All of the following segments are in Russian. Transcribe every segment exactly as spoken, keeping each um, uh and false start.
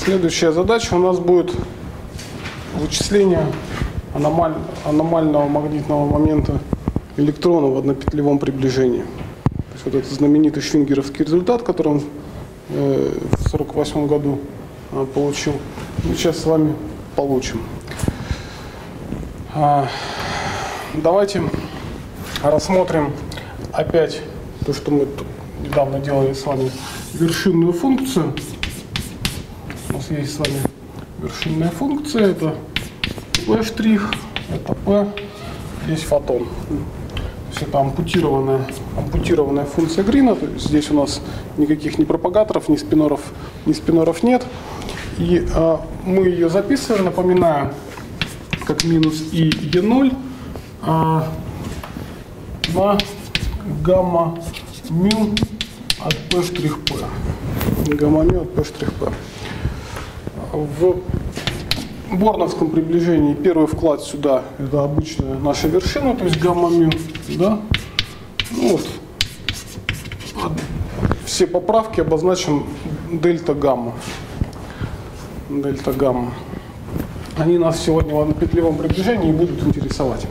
Следующая задача у нас будет вычисление аномаль... аномального магнитного момента электрона в однопетлевом приближении. То есть вот этот знаменитый швингеровский результат, который он э, в сорок восьмом году э, получил, мы сейчас с вами получим. А, давайте рассмотрим опять то, что мы тут недавно делали с вами, вершинную функцию. У нас есть с вами вершинная функция, это p', это p, здесь фотон. То есть это ампутированная, ампутированная функция Грина. То есть здесь у нас никаких ни пропагаторов, ни спиноров, ни спиноров нет. И а, мы ее записываем, напоминаю, как минус и е ноль а, на гамма мю от p'. Гамма мю от p'. В борновском приближении первый вклад сюда — это обычная наша вершина, то есть гамма мю, да? Ну вот. Все поправки обозначим дельта гамма. Дельта гамма. Они нас сегодня в однопетлевом приближении будут интересовать.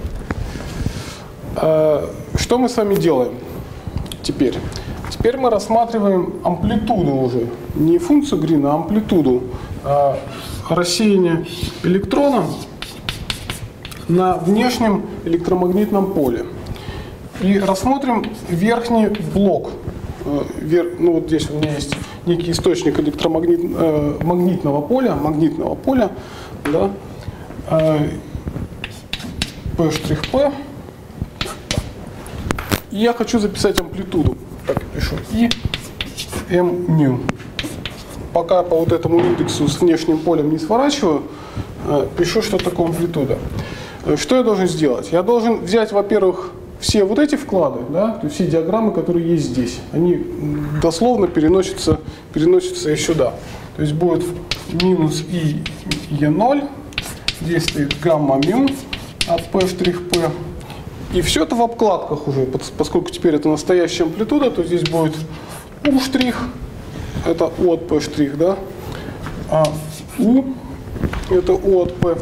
Что мы с вами делаем теперь? Теперь мы рассматриваем амплитуду уже. Не функцию Грина, а амплитуду а рассеяния электрона на внешнем электромагнитном поле. И рассмотрим верхний блок. Ну вот здесь у меня есть некий источник электромагнитного поля, магнитного поля, да, P'. И я хочу записать амплитуду. Так я пишу И М мю. Пока по вот этому индексу с внешним полем не сворачиваю, пишу, что такое амплитуда. Что я должен сделать? Я должен взять, во-первых, все вот эти вклады, да, то есть все диаграммы, которые есть здесь, они дословно переносятся, переносятся и сюда. То есть будет минус И е ноль, здесь стоит гамма мю от P'. И все это в обкладках уже, поскольку теперь это настоящая амплитуда, то здесь будет U', это U от P', да, а U, это U от P.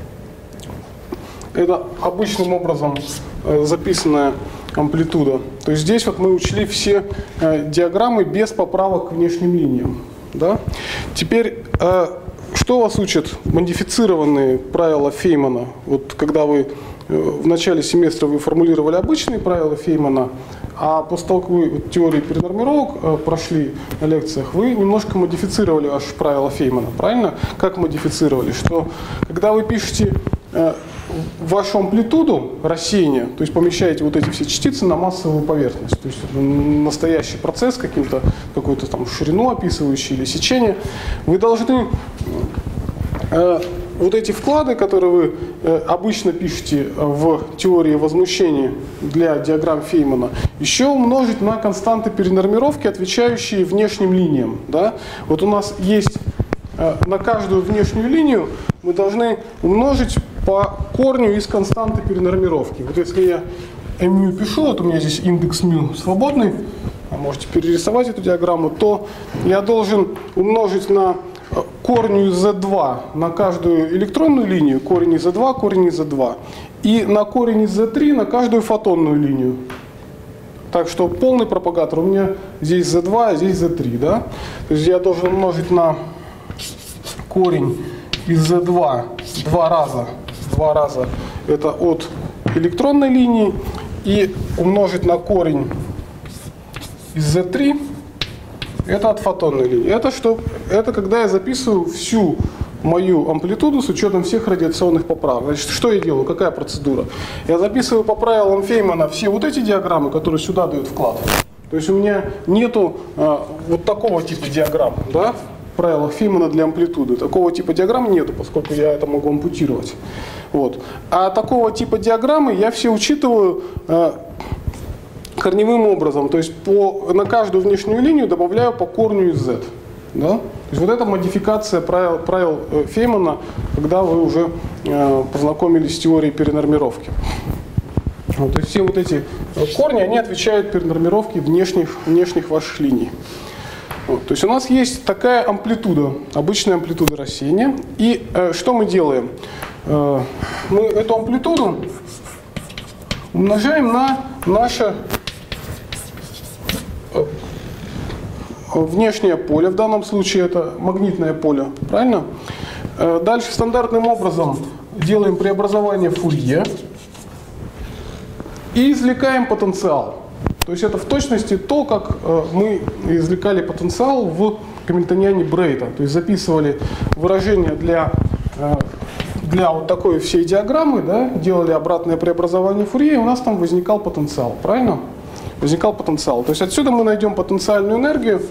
Это обычным образом записанная амплитуда. То есть здесь вот мы учли все диаграммы без поправок к внешним линиям. Да? Теперь, что вас учат модифицированные правила Феймана? Вот когда вы в начале семестра вы формулировали обычные правила Феймана, а после того, как вы теорию перенормировок прошли на лекциях, вы немножко модифицировали ваши правила Феймана. Правильно? Как модифицировали? Что когда вы пишете вашу амплитуду рассеяния, то есть помещаете вот эти все частицы на массовую поверхность, то есть настоящий процесс, каким-то какую-то там ширину описывающий или сечение, вы должны э, вот эти вклады, которые вы э, обычно пишете в теории возмущения для диаграмм Феймана, еще умножить на константы перенормировки, отвечающие внешним линиям. Да? Вот у нас есть э, на каждую внешнюю линию мы должны умножить по корню из константы перенормировки. Вот если я мю пишу, вот у меня здесь индекс мю свободный, а можете перерисовать эту диаграмму, то я должен умножить на корень из зет два на каждую электронную линию, корень из зет два, корень из зет два, и на корень из зет три на каждую фотонную линию. Так что полный пропагатор у меня здесь зет два, а здесь зет три. Да? То есть я должен умножить на корень из зет два два раза, два раза это от электронной линии, и умножить на корень из зет три это от фотонной линии. Это, что, это когда я записываю всю мою амплитуду с учетом всех радиационных поправок. Значит, что я делаю? Какая процедура? Я записываю по правилам Феймана все вот эти диаграммы, которые сюда дают вклад. То есть у меня нету а, вот такого типа диаграмм, да? В правилах Феймана для амплитуды. Такого типа диаграмм нету, поскольку я это могу ампутировать. Вот. А такого типа диаграммы я все учитываю а, корневым образом. То есть по, на каждую внешнюю линию добавляю по корню из z. Да? То есть вот это модификация правил, правил Феймана, когда вы уже э, познакомились с теорией перенормировки. Вот, то есть все вот эти корни, они отвечают перенормировке внешних, внешних ваших линий. Вот, то есть у нас есть такая амплитуда, обычная амплитуда рассеяния. И э, что мы делаем? Э, мы эту амплитуду умножаем на наше э, внешнее поле, в данном случае это магнитное поле, правильно? Э, дальше стандартным образом делаем преобразование Фурье и извлекаем потенциал. То есть это в точности то, как э, мы извлекали потенциал в Гамильтониане Брейта. То есть записывали выражение для, э, для вот такой всей диаграммы, да, делали обратное преобразование Фурье, и у нас там возникал потенциал. Правильно? Возникал потенциал. То есть отсюда мы найдем потенциальную энергию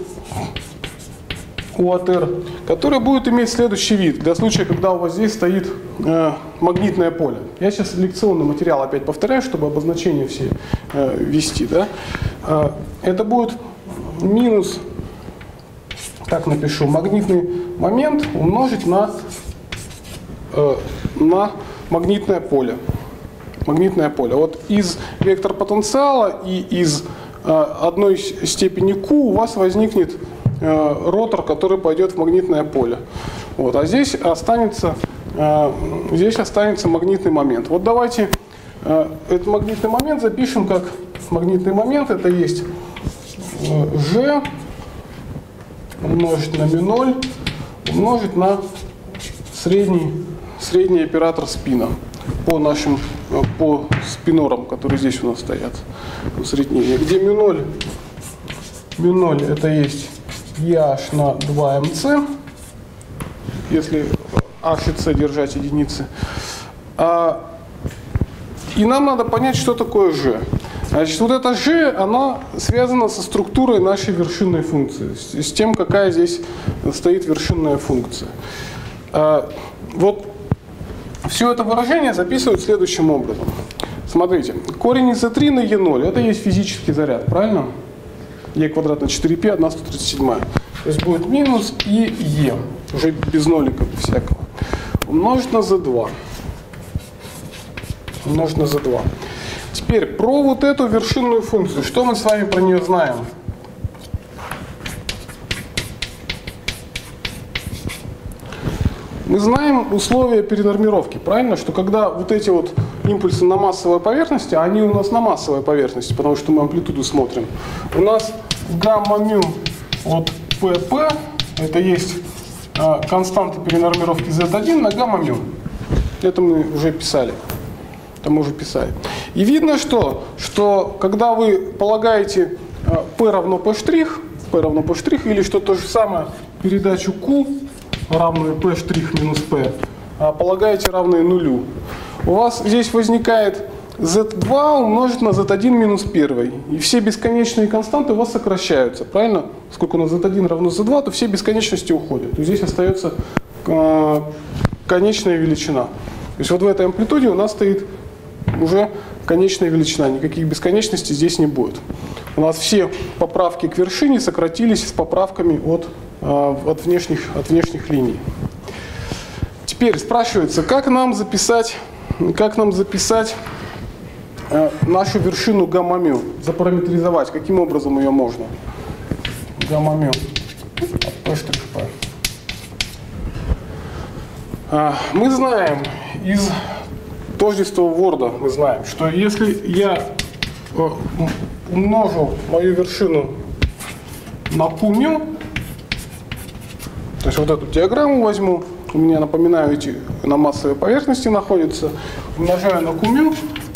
у от эр, которая будет иметь следующий вид. Для случая, когда у вас здесь стоит э, магнитное поле. Я сейчас лекционный материал опять повторяю, чтобы обозначения все э, ввести. Да? Э, это будет минус, так напишу, магнитный момент умножить на, э, на магнитное поле. Магнитное поле. Вот из вектор потенциала и из э, одной степени Q у вас возникнет ротор, который пойдет в магнитное поле. Вот. А здесь останется, э, здесь останется магнитный момент. Вот давайте э, этот магнитный момент запишем как магнитный момент. Это есть э, G умножить на ми ноль умножить на средний, средний оператор спина по нашим э, по спинорам, которые здесь у нас стоят. Усреднение. Где ми ноль? ми ноль это есть EH на два эм цэ, если H и C держать единицы. А, и нам надо понять, что такое G. Значит, вот эта G, она связана со структурой нашей вершинной функции, с, с тем, какая здесь стоит вершинная функция. А, вот все это выражение записывают следующим образом. Смотрите, корень из и три на и ноль, это есть физический заряд, правильно? Е квадрат на четыре пи, одна сто тридцать семь. То есть будет минус и Е, уже без нолика всякого. Умножить на зэ два. Умножить на зэ два. Теперь про вот эту вершинную функцию. Что мы с вами про нее знаем? Мы знаем условия перенормировки, правильно? Что когда вот эти вот импульсы на массовой поверхности, они у нас на массовой поверхности, потому что мы амплитуду смотрим. У нас гамма-мю от ПП, это есть э, константа перенормировки зет один на гамма-мю. Это мы уже писали. Это мы уже писали. И видно, что, что когда вы полагаете э, P равно P', P равно P' или что то же самое, передачу Q, равную P' минус P, полагаете равные нулю, у вас здесь возникает зет два умножить на зет один минус один. И все бесконечные константы у вас сокращаются, правильно? Поскольку на зет один равно зет два, то все бесконечности уходят. То здесь остается э, конечная величина. То есть вот в этой амплитуде у нас стоит уже конечная величина. Никаких бесконечностей здесь не будет. У нас все поправки к вершине сократились с поправками от От внешних, от внешних линий. Теперь спрашивается, как нам записать, как нам записать э, нашу вершину гамма-мю, запараметризовать, каким образом ее можно? Гамма-мю от P'. А, мы знаем из тождества Ворда, мы знаем, что если я э, умножу мою вершину на Q', то есть вот эту диаграмму возьму, у меня, напоминаю, эти на массовой поверхности находятся, умножаю на Q',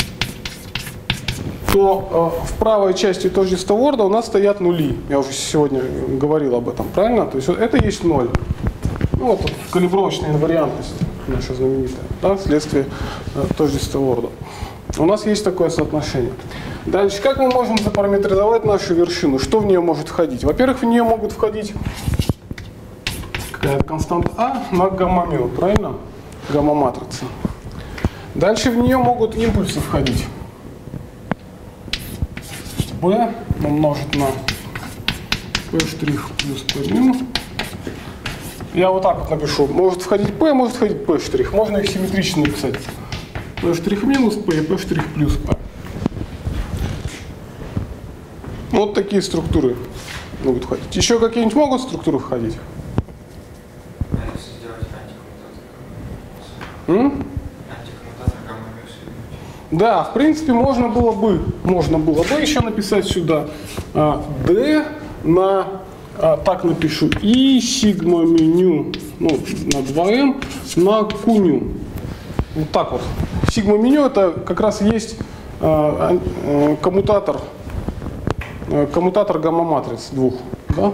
то э, в правой части тождества Ворда у нас стоят нули. Я уже сегодня говорил об этом, правильно? То есть вот это есть ноль. Ну, вот калибровочная инвариантность наша знаменитая, да, вследствие э, тождества Ворда. У нас есть такое соотношение. Дальше, как мы можем запараметризовать нашу вершину? Что в нее может входить? Во-первых, в нее могут входить константа А на гамма-мю, правильно? Гамма-матрица. Дальше в нее могут импульсы входить. B умножить на P' плюс P'. Я вот так вот напишу. Может входить P, может входить P'. Можно их симметрично написать. P' минус P и P' плюс P. Вот такие структуры будет входить. Еще какие-нибудь могут структуры входить? М? Да, в принципе, можно было бы, можно было бы еще написать сюда а, D на, а, так напишу, и сигма меню, ну, на два эм на куню. Вот так вот. Сигма меню это как раз есть а, а, коммутатор, а, коммутатор гамма-матриц двух. Да?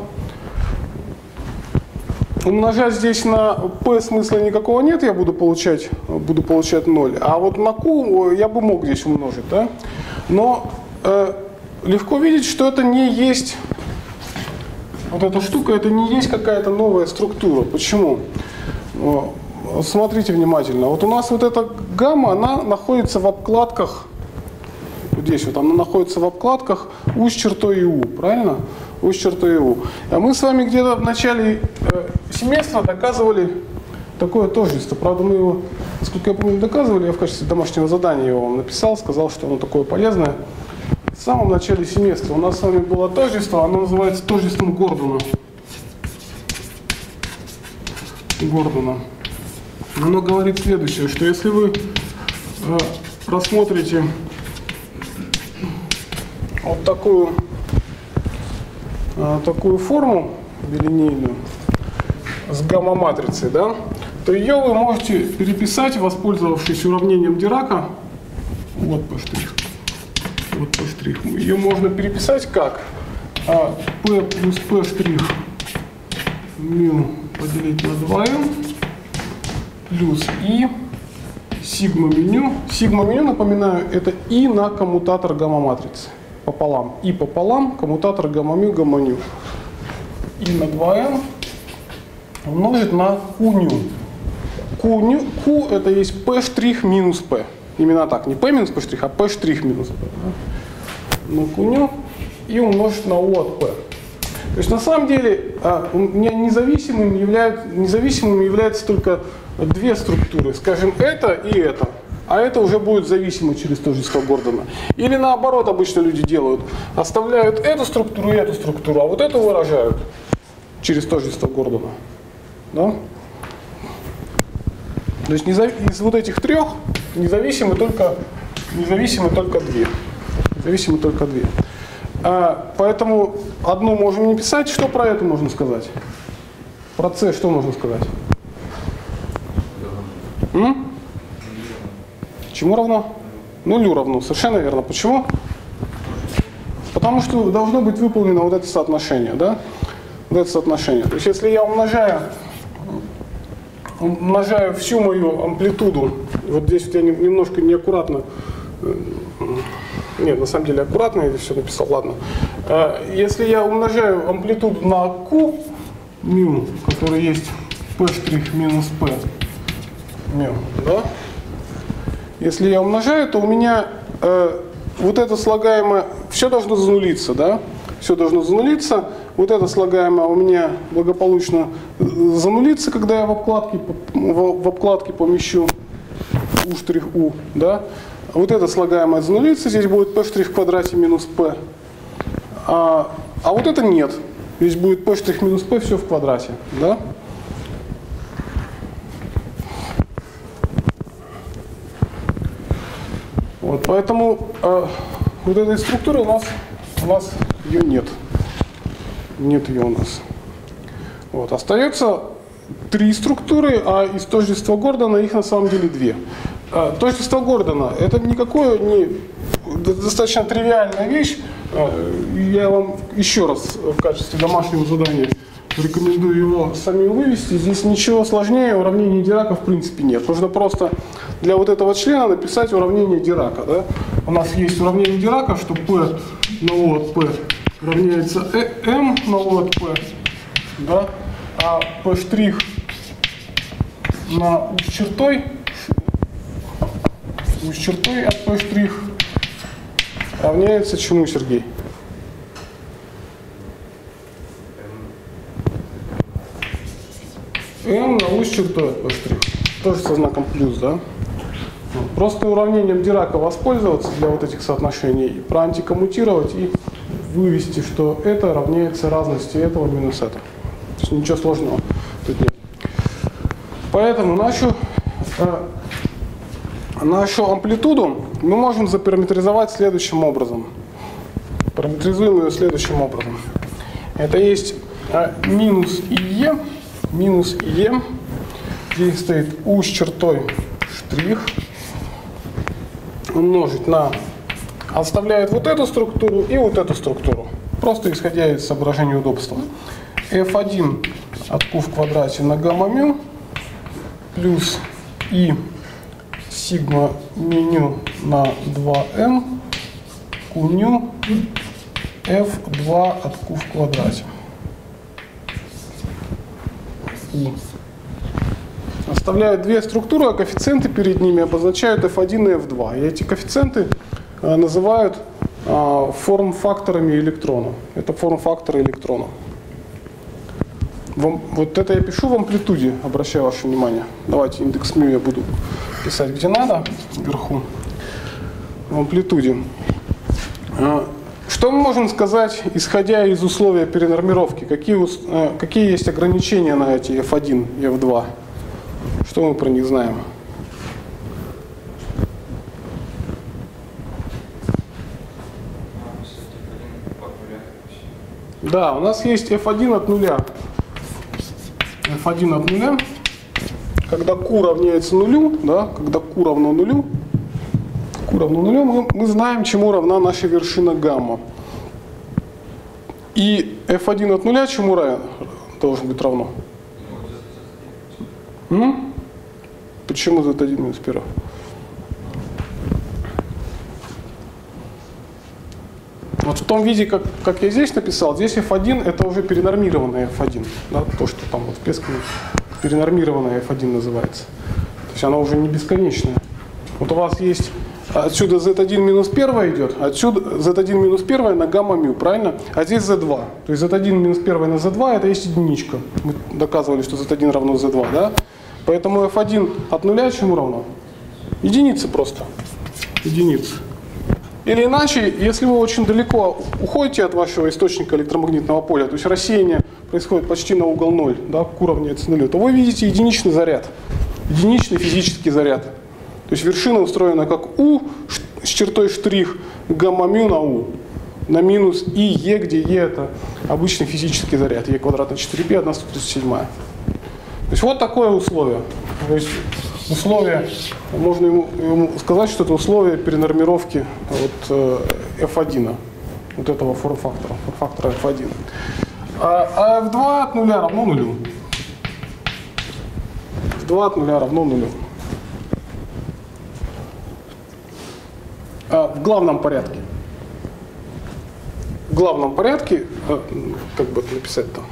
Умножать здесь на p смысла никакого нет, я буду получать, буду получать ноль. А вот на q я бы мог здесь умножить. Да? Но э, легко видеть, что это не есть, вот эта штука, это не есть какая-то новая структура. Почему? Смотрите внимательно. Вот у нас вот эта гамма, она находится в обкладках, вот здесь вот, она находится в обкладках U с чертой U, правильно? U с чертой U. А мы с вами где-то в начале э, семестра доказывали такое тождество. Правда, мы его, насколько я помню, доказывали, я в качестве домашнего задания его вам написал, сказал, что оно такое полезное. В самом начале семестра у нас с вами было тождество, оно называется тождеством Гордона. Гордона. Оно говорит следующее, что если вы э, рассмотрите вот такую, э, такую форму билинейную с гамма-матрицей, да, то ее вы можете переписать, воспользовавшись уравнением Дирака. Вот P'. Вот P'. Ее можно переписать как а, P плюс P' μ поделить на два эм плюс и сигма меню. Сигма меню, напоминаю, это и на коммутатор гамма-матрицы. Пополам. И пополам коммутатор гамма-мю, гамма-ню. И на два эм умножить на q-ню. Q, Q это есть P' минус P. Именно так. Не P минус P', а P' минус P. Да? На q-ню и умножить на U от P. То есть на самом деле независимым являются, независимым являются только две структуры. Скажем, это и это. А это уже будет зависимо через тождество Гордона. Или наоборот обычно люди делают. Оставляют эту структуру и эту структуру, а вот эту выражают через тождество Гордона. Да? То есть из вот этих трех независимы только, независимы только две. Независимы только две. А, поэтому одну можем не писать. Что про это можно сказать? Про C что можно сказать? М? Чему равно? Нулю равно. Совершенно верно. Почему? Потому что должно быть выполнено вот это соотношение. Да? Вот это соотношение. То есть если я умножаю, умножаю всю мою амплитуду, вот здесь вот я немножко неаккуратно, нет, на самом деле аккуратно я здесь все написал, ладно. Если я умножаю амплитуду на Q, μ, который есть P' минус P, μ, да? Если я умножаю, то у меня э, вот это слагаемое, все должно занулиться, да? Все должно занулиться. Вот это слагаемое у меня благополучно занулится, когда я в обкладке, в, в обкладке помещу U', да? Вот это слагаемое занулится, здесь будет P' в квадрате минус P. А, а вот это нет. Здесь будет P' минус P, все в квадрате, да? Вот, поэтому э, вот этой структуры у нас, у нас ее нет. Нет ее у нас. Вот, остается три структуры, а из тождества Гордона их на самом деле две. Э, тождество Гордона это никакое не достаточно тривиальная вещь. Э, я вам еще раз в качестве домашнего задания рекомендую его самим вывести. Здесь ничего сложнее уравнения Дирака в принципе нет. Нужно просто для вот этого члена написать уравнение Дирака. Да? У нас есть уравнение Дирака, что P на U от P равняется M на U от P, да? А P' на U с чертой, U с чертой от P' равняется чему, Сергей? M на U с чертой от P'. Тоже со знаком плюс, да? Просто уравнением Дирака воспользоваться для вот этих соотношений, проантикоммутировать и вывести, что это равняется разности этого минус это. То есть ничего сложного тут нет. Поэтому нашу, э, нашу амплитуду мы можем запараметризовать следующим образом. Параметризуем ее следующим образом. Это есть э, минус ИЕ, минус ИЕ, здесь стоит U с чертой штрих, умножить на, оставляет вот эту структуру и вот эту структуру, просто исходя из соображений удобства. эф один от Q в квадрате на гамма мю плюс И сигма меню на два эм Q ню эф два от Q в квадрате. И оставляют две структуры, а коэффициенты перед ними обозначают эф один и эф два. И эти коэффициенты а, называют а, форм-факторами электрона. Это форм-факторы электрона. Вам, вот это я пишу в амплитуде, обращаю ваше внимание. Давайте индекс мю я буду писать где надо, вверху, в амплитуде. А, что мы можем сказать, исходя из условия перенормировки? Какие, а, какие есть ограничения на эти эф один и эф два? Что мы про них знаем? Да, у нас есть эф один от нуля. эф один от нуля, когда Q равняется нулю, да, когда Q равно нулю, Q равно нулю, мы, мы знаем, чему равна наша вершина гамма. И эф один от нуля чему равен, должен быть равно? М? Почему зет один минус первый? Вот в том виде, как, как я здесь написал, здесь эф один это уже перенормированный эф один. Да, то, что там вот в Пескине перенормированная эф один называется. То есть она уже не бесконечная. Вот у вас есть, отсюда зет один минус один идет, отсюда зет один минус один на гамма мю, правильно? А здесь зет два. То есть зет один минус один на зет два это есть единичка. Мы доказывали, что зет один равно зет два, да? Поэтому эф один от нуля чему равно? Единице просто. Единица. Или иначе, если вы очень далеко уходите от вашего источника электромагнитного поля, то есть рассеяние происходит почти на угол ноль, да, Q равняется нулю, то вы видите единичный заряд, единичный физический заряд. То есть вершина устроена как U с чертой штрих гамма мю на U, на минус И Е, где Е это обычный физический заряд, Е квадрат на четыре пи, одна сто тридцать семь. То есть вот такое условие. То есть условие, можно ему, ему сказать, что это условие перенормировки вот, эф один, вот этого форм-фактора, форм-фактора эф один. А, а эф два от нуля равно нулю. эф два от нуля равно нулю. А, в главном порядке. В главном порядке, как бы это написать-то?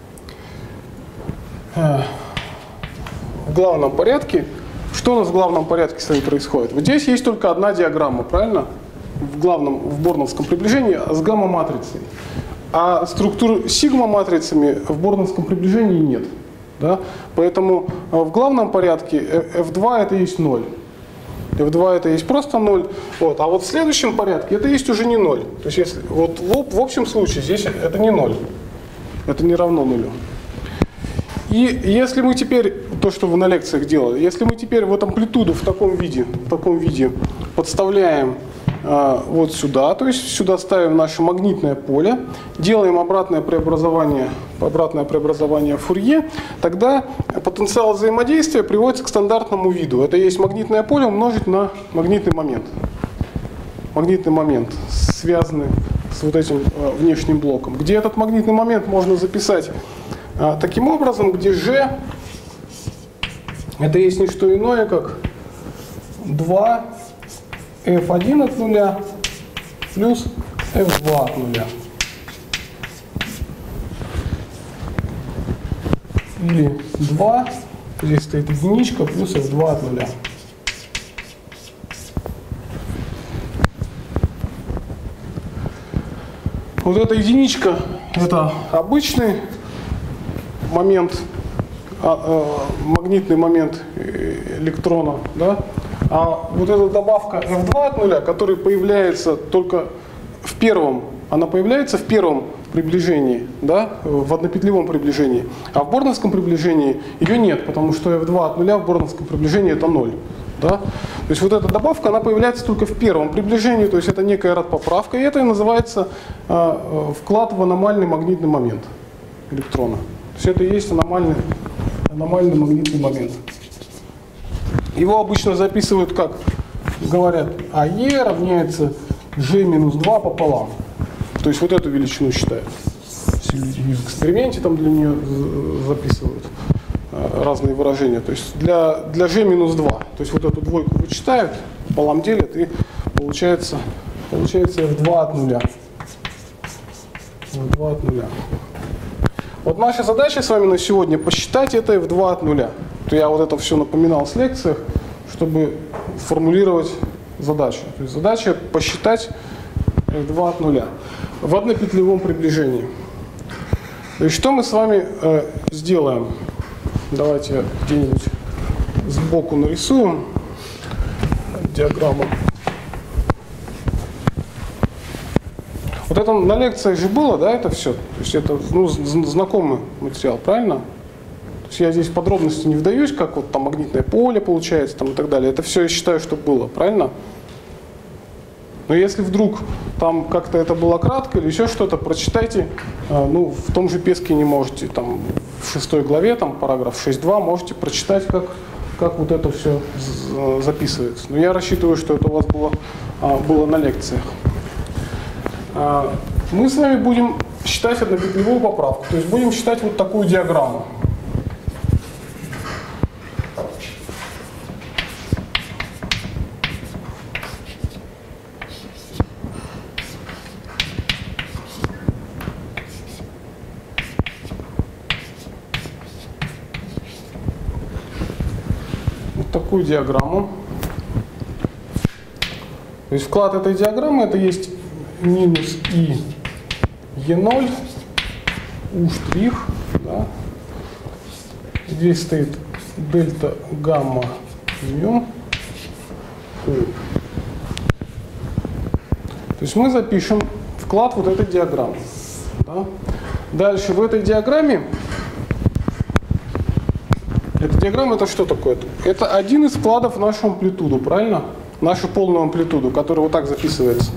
В главном порядке, что у нас в главном порядке с вами происходит? Вот здесь есть только одна диаграмма, правильно? В главном, в борновском приближении с гамма-матрицей. А структур сигма-матрицами в борновском приближении нет. Да? Поэтому в главном порядке эф два это есть ноль. эф два это есть просто ноль. Вот. А вот в следующем порядке это есть уже не ноль. То есть если, вот в, в общем случае здесь это не ноль. Это не равно нулю. И если мы теперь, то, что вы на лекциях делали, если мы теперь вот амплитуду в таком виде, в таком виде подставляем э, вот сюда, то есть сюда ставим наше магнитное поле, делаем обратное преобразование, обратное преобразование Фурье, тогда потенциал взаимодействия приводится к стандартному виду. Это есть магнитное поле умножить на магнитный момент. Магнитный момент, связанный с вот этим э, внешним блоком, где этот магнитный момент можно записать таким образом, где G это есть не что иное, как два эф один от нуля плюс эф два от нуля. Или два, здесь стоит единичка, плюс эф два от нуля. Вот эта единичка это обычный момент, а, а, магнитный момент электрона, да? А вот эта добавка эф два от нуля, который появляется только в первом она появляется в первом приближении, да, в однопетлевом приближении, а в борновском приближении ее нет, потому что эф два от нуля в борновском приближении это ноль. Да? То есть вот эта добавка, она появляется только в первом приближении, то есть это некая рад-поправка, и это и называется э, вклад в аномальный магнитный момент электрона. То есть это и есть аномальный, аномальный магнитный момент. Его обычно записывают как, говорят, АЕ равняется G минус два пополам. То есть вот эту величину считают. В эксперименте там для нее записывают разные выражения. То есть для, для G минус два. То есть вот эту двойку вычитают, пополам делят, и получается, получается эф два от нуля. эф два от нуля. Вот наша задача с вами на сегодня посчитать это эф два от нуля. То я вот это все напоминал в лекциях, чтобы формулировать задачу. То есть задача посчитать эф два от нуля в однопетлевом приближении. То есть что мы с вами э, сделаем? Давайте где-нибудь сбоку нарисуем диаграмму. Вот это на лекциях же было, да, это все? То есть это ну, знакомый материал, правильно? То есть я здесь в подробности не вдаюсь, как вот там магнитное поле получается там, и так далее. Это все я считаю, что было, правильно? Но если вдруг там как-то это было кратко или еще что-то, прочитайте, ну, в том же Песке не можете, там, в шестой главе, там, параграф шесть точка два, можете прочитать, как, как вот это все записывается. Но я рассчитываю, что это у вас было, было на лекциях. Мы с вами будем считать однопетлевую поправку, то есть будем считать вот такую диаграмму. Такую диаграмму. То есть вклад этой диаграммы это есть минус и е ноль, у штрих, да. Здесь стоит дельта гамма му у. То есть мы запишем вклад вот этой диаграммы. Да. Дальше в этой диаграмме эта диаграмма это что такое? Это один из вкладов в нашу амплитуду, правильно? Нашу полную амплитуду, которая вот так записывается.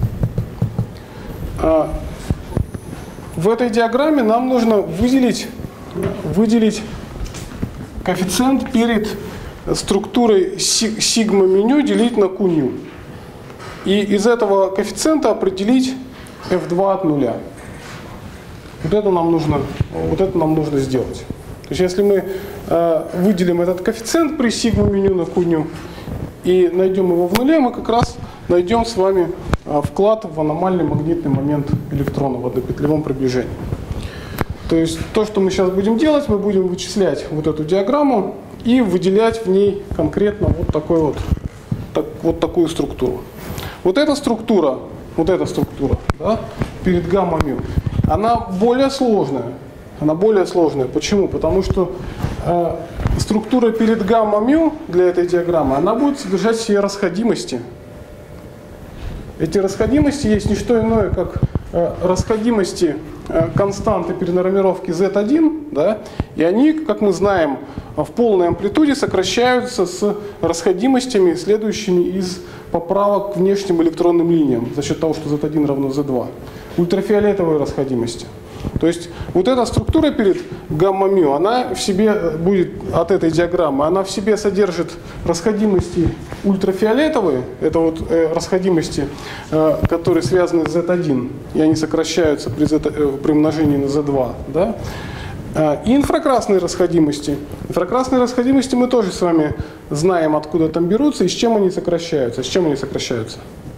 В этой диаграмме нам нужно выделить, выделить коэффициент перед структурой сигма меню делить на q ню. И из этого коэффициента определить эф два от нуля. Вот это нам нужно, вот это нам нужно сделать. То есть если мы э, выделим этот коэффициент при сигма меню на q ню и найдем его в нуле, мы как раз найдем с вами э, вклад в аномальный магнитный момент электрона в однопетлевом приближении. То есть то, что мы сейчас будем делать, мы будем вычислять вот эту диаграмму и выделять в ней конкретно вот, такой вот, так, вот такую структуру. Вот эта структура, вот эта структура, да, перед гамма-мю, она более сложная. Она более сложная. Почему? Потому что э, структура перед гамма-мю для этой диаграммы, она будет содержать все расходимости. Эти расходимости есть не что иное, как э, расходимости э, константы перенормировки зет один, да, и они, как мы знаем, в полной амплитуде сокращаются с расходимостями, следующими из поправок к внешним электронным линиям за счет того, что зет один равно зет два. Ультрафиолетовые расходимости. То есть вот эта структура перед гамма-мю, она в себе будет от этой диаграммы, она в себе содержит расходимости ультрафиолетовые, это вот э, расходимости, э, которые связаны с зет один, и они сокращаются при, Z, э, при умножении на зет два, да? э, и инфракрасные расходимости. Инфракрасные расходимости мы тоже с вами знаем, откуда там берутся и с чем они сокращаются. С чем они сокращаются?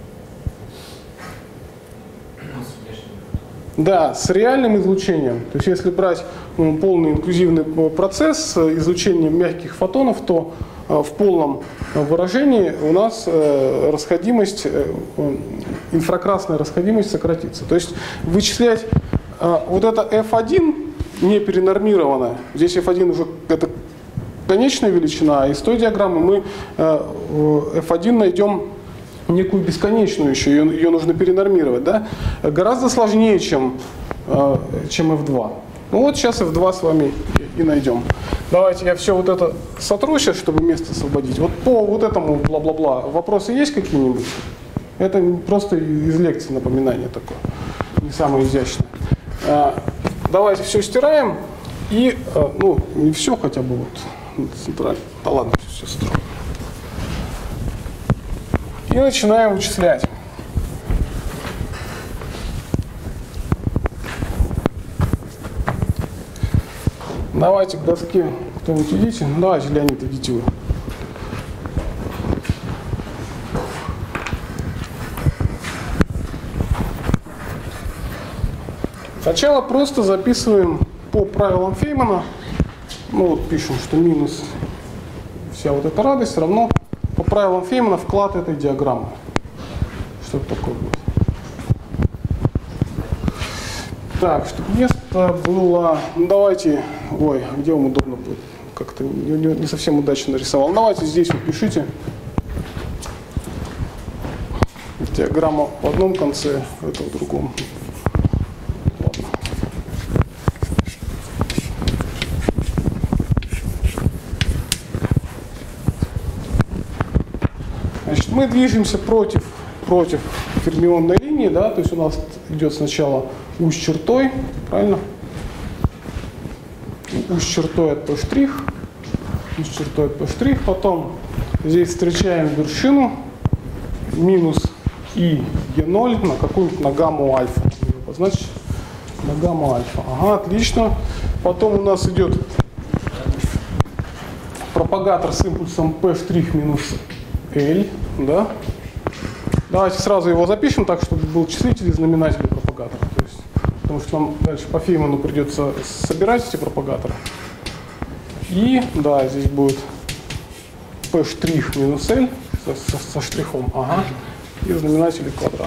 Да, с реальным излучением. То есть если брать ну, полный инклюзивный процесс с излучением мягких фотонов, то э, в полном выражении у нас э, расходимость, э, инфракрасная расходимость сократится. То есть вычислять э, вот это эф один не перенормированное, здесь эф один уже это конечная величина, а из той диаграммы мы э, эф один найдем некую бесконечную еще, ее, ее нужно перенормировать, да? Гораздо сложнее, чем, чем эф два. Ну вот сейчас эф два с вами и найдем. Давайте я все вот это сотру сейчас, чтобы место освободить. Вот по вот этому бла-бла-бла вопросы есть какие-нибудь? Это просто из лекции напоминание такое, не самое изящное. Давайте все стираем и, ну, не все хотя бы вот центрально. Да ладно, все строю. И начинаем вычислять. Давайте к доске кто-нибудь идите. Давайте, Леонид, идите вы. Сначала просто записываем по правилам Феймана. Ну вот пишем, что минус вся вот эта радость равно по правилам Феймана вклад этой диаграммы. Что это такое будет? Так, чтобы место было... Ну, давайте... Ой, где вам удобно будет? Как-то не, не, не совсем удачно нарисовал. Давайте здесь вот пишите. Диаграмма в одном конце, это в другом. Ладно. Значит, мы движемся против, против фермионной линии, да, то есть у нас идет сначала У с чертой, правильно? У с чертой от P', У с чертой от P', потом здесь встречаем вершину, минус И Е ноль на какую-нибудь на гамму альфа. Значит, на гамму альфа. Ага, отлично. Потом у нас идет пропагатор с импульсом P' минус L, да? Давайте сразу его запишем так, чтобы был числитель и знаменатель пропагатора. То есть, потому что нам дальше по Фейману придется собирать эти пропагаторы. И, да, здесь будет P' минус L со, со, со штрихом. Ага. И знаменатель квадрат.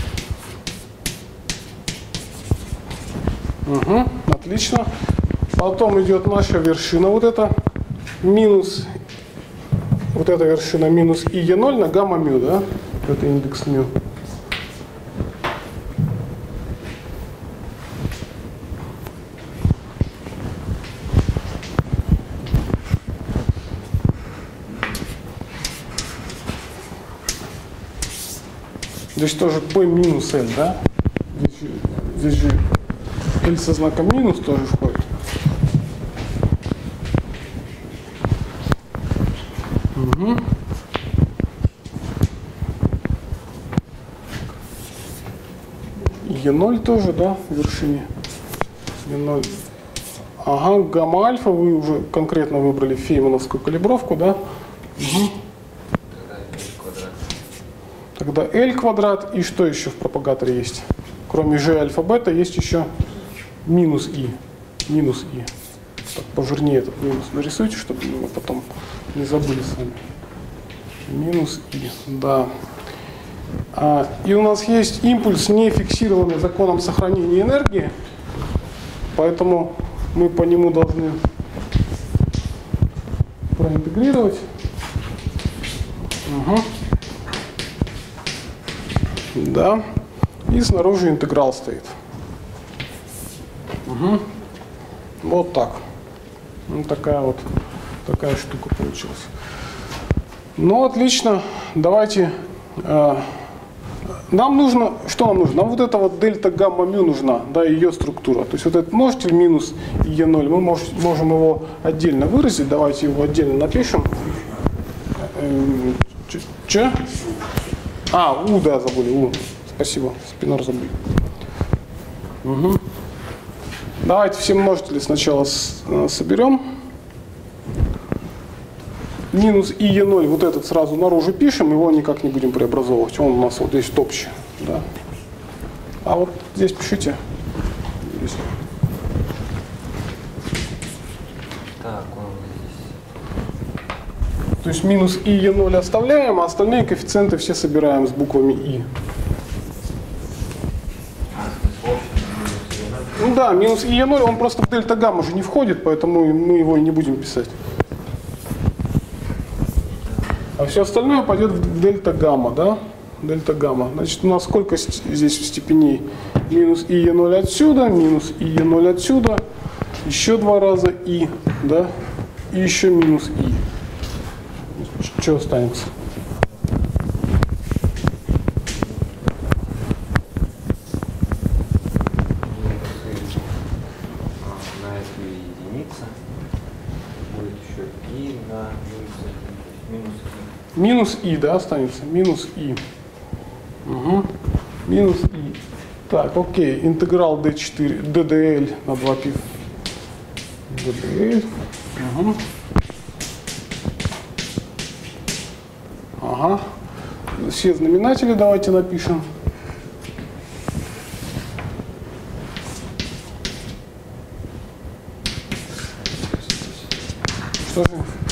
Угу, отлично. Потом идет наша вершина вот эта. Минус, вот эта вершина минус И Е ноль на гамма мю, да? Это индекс мю. Здесь тоже P минус L, да? Здесь, здесь же L со знаком минус тоже входит. Угу. Е ноль тоже, да, в вершине. Е ноль. Ага, гамма альфа вы уже конкретно выбрали феймановскую калибровку, да? Угу. Тогда L квадрат, и что еще в пропагаторе есть? Кроме G альфа бета есть еще минус И. Минус И. Так, пожирнее этот минус нарисуйте, чтобы мы потом не забыли с вами. Минус И, да. А, и у нас есть импульс, не фиксированный законом сохранения энергии, поэтому мы по нему должны проинтегрировать. Угу. Да. И снаружи интеграл стоит. Угу. Вот так. Ну, такая вот такая штука получилась. Ну, отлично. Давайте. Э, нам нужно, что нам нужно? Нам вот эта вот дельта гамма мю нужна, да, ее структура. То есть вот этот множитель минус Е ноль, мы мож, можем его отдельно выразить. Давайте его отдельно напишем. Че? А, У, да, забыли, У. Спасибо, спинор забыли. Угу. Давайте все множители сначала с, соберем. Минус И Е ноль, вот этот сразу наружу пишем, его никак не будем преобразовывать. Он у нас вот здесь общий. Да. А вот здесь пишите. Здесь. Так, он здесь. То есть минус И Е ноль оставляем, а остальные коэффициенты все собираем с буквами И. Ну да, минус И Е ноль, он просто в дельта гамма же не входит, поэтому мы его и не будем писать. А все остальное пойдет в дельта гамма, да? дельта гамма. Значит, у нас сколько здесь степеней? Минус и е ноль отсюда, минус и е ноль отсюда, еще два раза и, да, и еще минус и. Что останется? На эту единица будет еще и на минус и. Минус и, да, останется. Минус и. Угу. Минус и. Так, окей. Интеграл d четыре, ddl на два пи. ddl. Угу. Ага. Все знаменатели давайте напишем. Что же?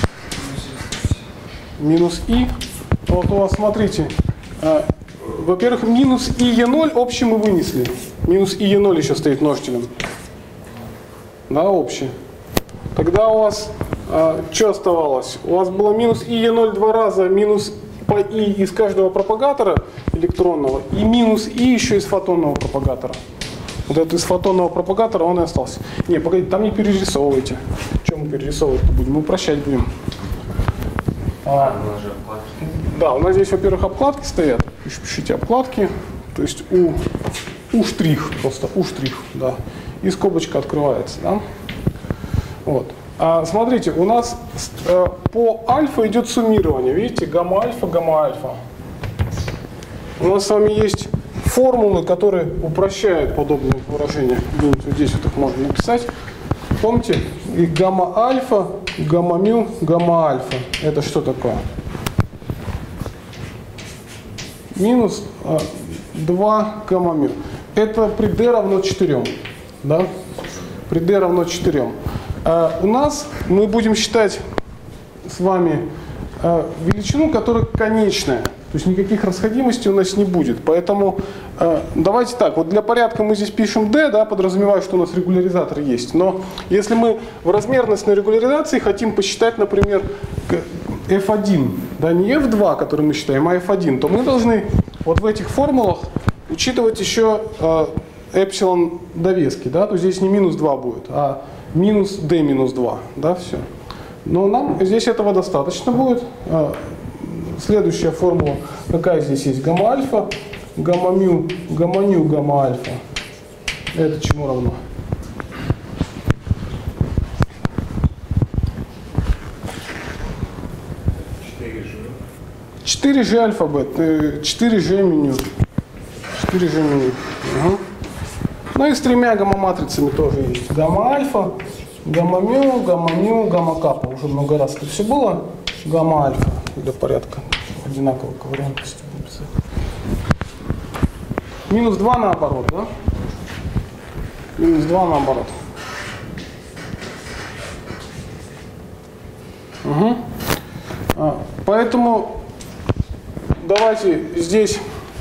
Минус и. Вот у вас, смотрите, э, во-первых, минус и е ноль общий мы вынесли. Минус и е ноль еще стоит множителем. Да, общий. Тогда у вас э, что оставалось? У вас было минус и е ноль два раза, минус по и из каждого пропагатора электронного, и минус и еще из фотонного пропагатора. Вот этот из фотонного пропагатора он и остался. Не, погодите, там не перерисовывайте. Что мы перерисовывать-то будем? Мы упрощать будем. А, да, у нас здесь, во-первых, обкладки стоят. Пишите обкладки. То есть у, у штрих, просто у штрих, да. И скобочка открывается, да. Вот. А, смотрите, у нас э, по альфа идет суммирование. Видите, гамма-альфа, гамма-альфа. У нас с вами есть формулы, которые упрощают подобные выражения. Вот здесь вот их можно написать. Помните, и гамма-альфа, гамма-мю, гамма-альфа. Это что такое? Минус а, два гамма-мю. Это при d равно четырем. Да? При d равно четырем. А у нас мы будем считать с вами а, величину, которая конечная. То есть никаких расходимостей у нас не будет. Поэтому э, давайте так, вот для порядка мы здесь пишем d, да, подразумевая, что у нас регуляризатор есть. Но если мы в размерностной регуляризации хотим посчитать, например, эф один, да, не эф два, который мы считаем, а эф один, то мы должны вот в этих формулах учитывать еще э, эпсилон довески. Да, то здесь не минус два будет, а минус d минус два. Да, все. Но нам здесь этого достаточно будет. Э, Следующая формула, какая здесь есть? Гамма-альфа, гамма-мю, гамма-ню, гамма-альфа. Это чему равно? четыре же альфа-бет, четыре же меню. четыре же меню. Угу. Ну и с тремя гамма-матрицами тоже есть. Гамма-альфа, гамма-мю, гамма-ню, гамма-капа. Уже много раз это все было. Гамма-альфа для порядка одинаковой ковариантности. Минус два наоборот, да? Минус два наоборот. Угу. А, поэтому давайте здесь...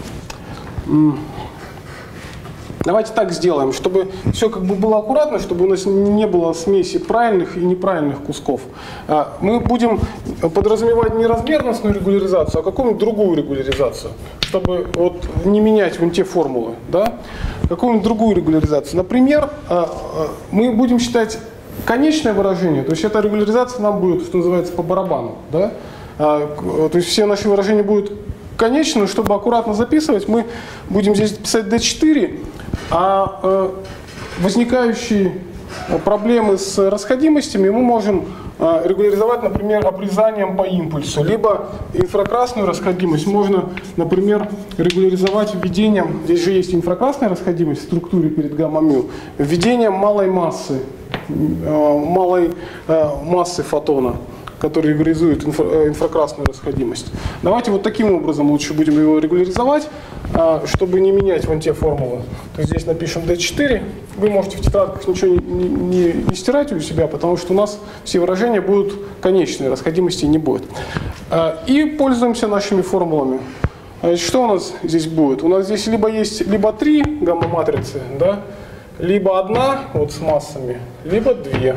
Давайте так сделаем, чтобы все как бы было аккуратно, чтобы у нас не было смеси правильных и неправильных кусков. Мы будем подразумевать не размерностную регуляризацию, а какую-нибудь другую регуляризацию, чтобы вот не менять вон те формулы, да? Какую-нибудь другую регуляризацию. Например, мы будем считать конечное выражение, то есть эта регуляризация нам будет, что называется, по барабану, да? То есть все наши выражения будут конечные, чтобы аккуратно записывать, мы будем здесь писать d четыре. А э, возникающие проблемы с расходимостями мы можем э, регуляризовать, например, обрезанием по импульсу. Либо инфракрасную расходимость можно, например, регуляризовать введением, здесь же есть инфракрасная расходимость в структуре перед гамма-мю, введением малой массы, э, малой э, массы фотона, который регуляризует инфра, инфракрасную расходимость. Давайте вот таким образом лучше будем его регуляризовать, чтобы не менять вон те формулы. То есть здесь напишем d четыре. Вы можете в тетрадках ничего не, не, не стирать у себя, потому что у нас все выражения будут конечные, расходимости не будет. И пользуемся нашими формулами. Что у нас здесь будет? У нас здесь либо есть либо три гамма-матрицы, да, либо одна вот с массами, либо две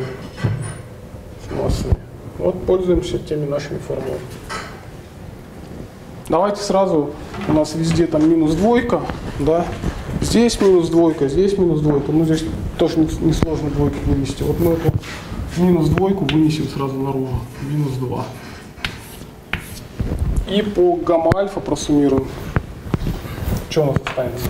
с массами. Вот пользуемся теми нашими формулами. Давайте сразу, у нас везде там минус двойка, да, здесь минус двойка, здесь минус двойка. Ну, здесь тоже несложно двойку вынести. Вот мы эту минус двойку вынесем сразу наружу. Минус два. И по гамма-альфа просуммируем. Что у нас останется?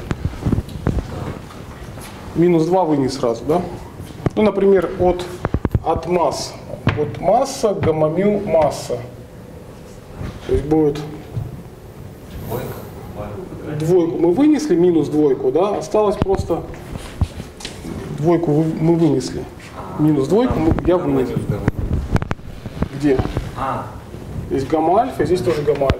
Минус два вынес сразу, да? Ну, например, от, от масс. Вот масса, гамма-мю, масса. То есть будет двойку мы вынесли, минус двойку, да? Осталось просто двойку мы вынесли. Минус двойку мы, я вынес. Где? А. Здесь гамма-альфа, здесь тоже гамма-альфа.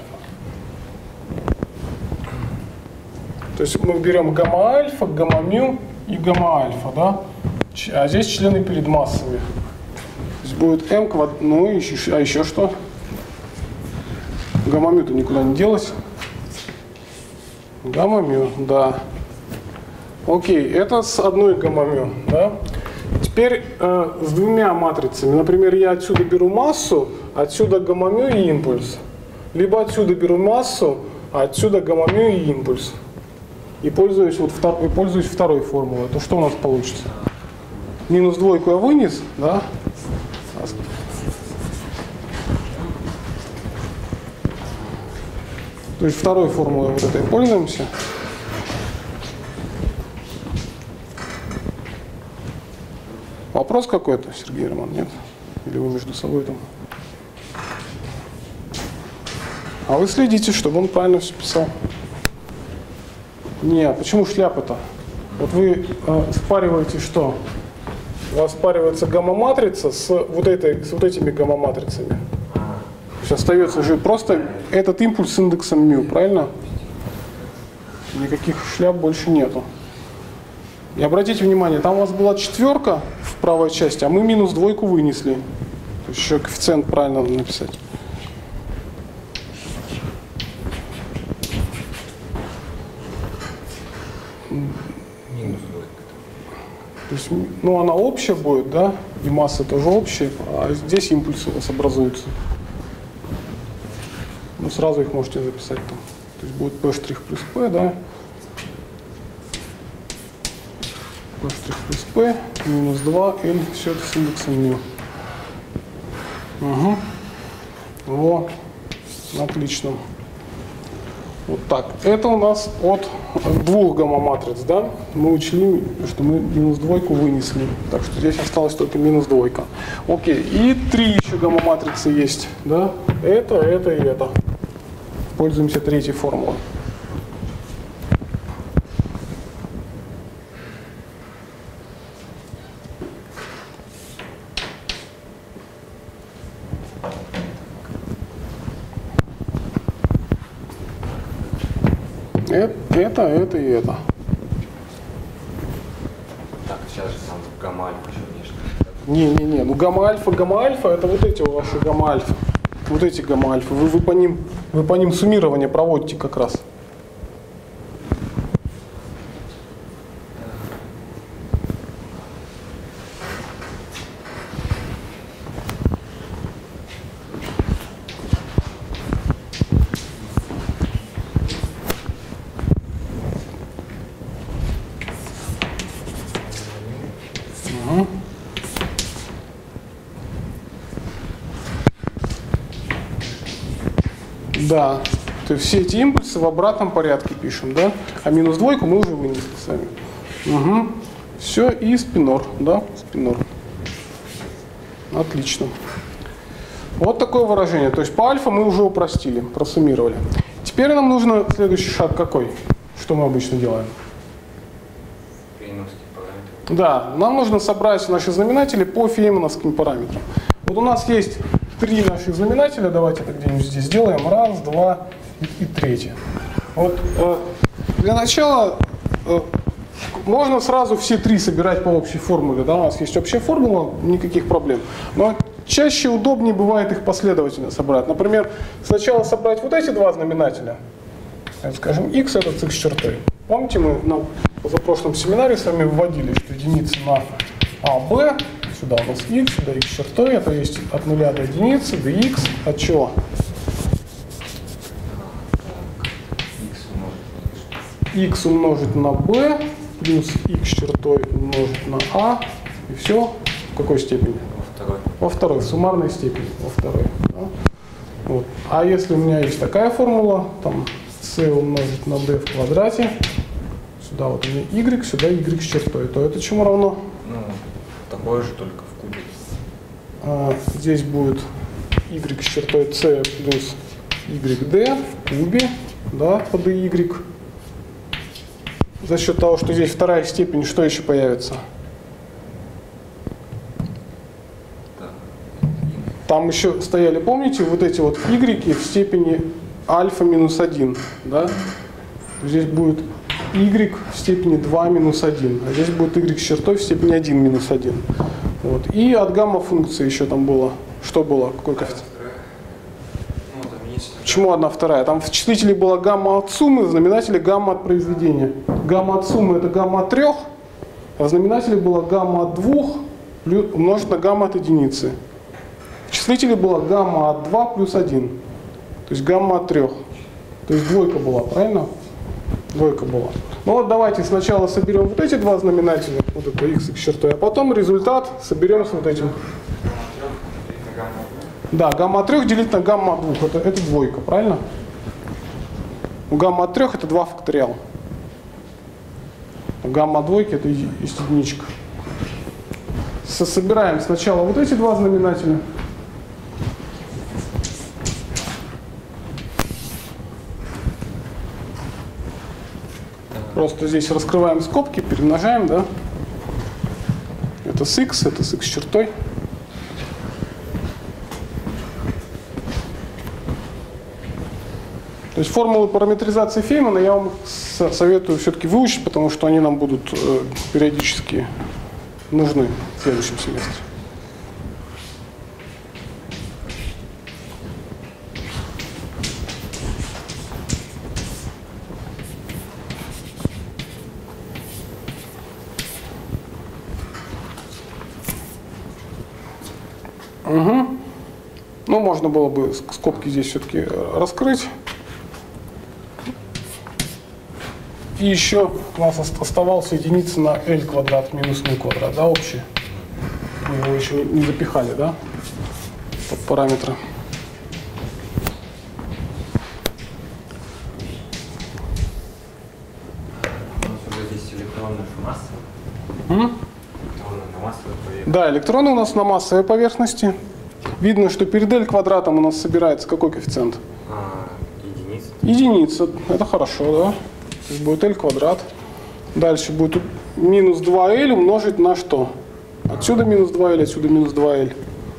То есть мы берем гамма-альфа, гамма-мю и гамма-альфа, да? А здесь члены перед массами. Здесь будет m квадрат, ну и еще, а еще что? Гамма-мю-то никуда не делось. Гамма-мю, да. Окей, это с одной гамма-мю, да? Теперь э, с двумя матрицами. Например, я отсюда беру массу, отсюда гамма-мю и импульс. Либо отсюда беру массу, а отсюда гамма-мю и импульс. И пользуюсь, вот втор, и пользуюсь второй формулой. То что у нас получится? Минус двойку я вынес, да? То есть второй формулой вот этой пользуемся. Вопрос какой-то, Сергей Роман, нет? Или вы между собой там? А вы следите, чтобы он правильно все писал. Не, а почему шляпа-то? Вот вы э, спариваете что? У вас спаривается гамма-матрица с вот, этой, с вот этими гамма-матрицами. То есть остается же просто этот импульс с индексом μ, правильно? Никаких шляп больше нету. И обратите внимание, там у вас была четверка в правой части, а мы минус двойку вынесли. То есть еще коэффициент правильно надо написать. Минус двойка. То есть, ну, она общая будет, да? И масса тоже общая, а здесь импульсы у вас образуются. Ну, сразу их можете записать там. То есть будет P' плюс P, да? P' плюс P, минус два, L, все это с индексом μ. Угу. Во, отлично. Вот так. Это у нас от двух гамма-матриц, да? Мы учли, что мы минус двойку вынесли. Так что здесь осталось только минус двойка. Окей. И три еще гамма-матрицы есть, да? Это, это и это. Пользуемся третьей формулой. Это, это, это и это. Так, сейчас же там гамма-альфа еще внешне. Не-не-не, ну гамма-альфа, гамма-альфа, это вот эти ваши гамма-альфа. Вот эти гамма-альфа. Вы, вы, по ним, вы по ним суммирование проводите как раз. Да, то есть все эти импульсы в обратном порядке пишем, да? А минус двойку мы уже вынесли сами. Угу. Все, и спинор, да? Спинор. Отлично. Вот такое выражение. То есть по альфа мы уже упростили, просуммировали. Теперь нам нужно следующий шаг какой? Что мы обычно делаем? Феймановские параметры. Да, нам нужно собрать наши знаменатели по феймановским параметрам. Вот у нас есть три наших знаменателя, давайте это где-нибудь здесь сделаем. Раз, два и, и третий. Вот э, для начала э, можно сразу все три собирать по общей формуле. Да? У нас есть общая формула, никаких проблем. Но чаще удобнее бывает их последовательно собрать. Например, сначала собрать вот эти два знаменателя. Скажем, x это с x чертой. Помните, мы на позапрошлом семинаре с вами вводили, что единица на а, b. Сюда у нас x, сюда x чертой, это есть от нуля до единицы, dx от чего? x умножить на b плюс x чертой умножить на a, и все в какой степени? Во второй. Во второй, в суммарной степени, во второй. Да? Вот. А если у меня есть такая формула, там c умножить на d в квадрате, сюда вот у меня y, сюда y с чертой, то это чему равно? Ну, такое же, только в кубе. А, здесь будет y с чертой c плюс yd в кубе, да, по dy. За счет того, что здесь вторая степень, что еще появится? Да. Там еще стояли, помните, вот эти вот y в степени альфа минус один, да? Здесь будет y в степени два минус один, а здесь будет y с чертой в степени один минус один. Вот. И от гамма функции еще там было. Что было? Какой коэффициент? Ну, заменить. Почему одна вторая? Там в числителе была гамма от суммы, в знаменателе гамма от произведения. Гамма от суммы это гамма от трех, а в знаменателе была гамма от двух умножить на гамма от единицы. В числителе была гамма от два плюс один, то есть гамма от трех. То есть двойка была, правильно? Двойка была. Ну вот давайте сначала соберем вот эти два знаменателя, вот это x с чертой, а потом результат соберем с вот этим. Да, гамма от трех делить на гамма от двух, это, это двойка, правильно? У гамма от трех это два факториал. У гамма от двойки это есть единичка. Собираем сначала вот эти два знаменателя. Просто здесь раскрываем скобки, перемножаем, да? Это с x, это с x чертой. То есть формулы параметризации Феймана я вам советую все-таки выучить, потому что они нам будут э, периодически нужны в следующем семестре. Угу. Ну, можно было бы скобки здесь все-таки раскрыть. И еще у нас оставался единица на L квадрат минус nu квадрат, да, общий. Мы его еще не запихали, да, под параметры. У нас уже здесь электронная масса. М? Электроны на массовой поверхности. Да, электроны у нас на массовой поверхности. Видно, что перед L квадратом у нас собирается какой коэффициент? А, единица. Единица. Это хорошо, да? То есть будет L квадрат. Дальше будет минус два L умножить на что? Отсюда минус два L, отсюда минус два L.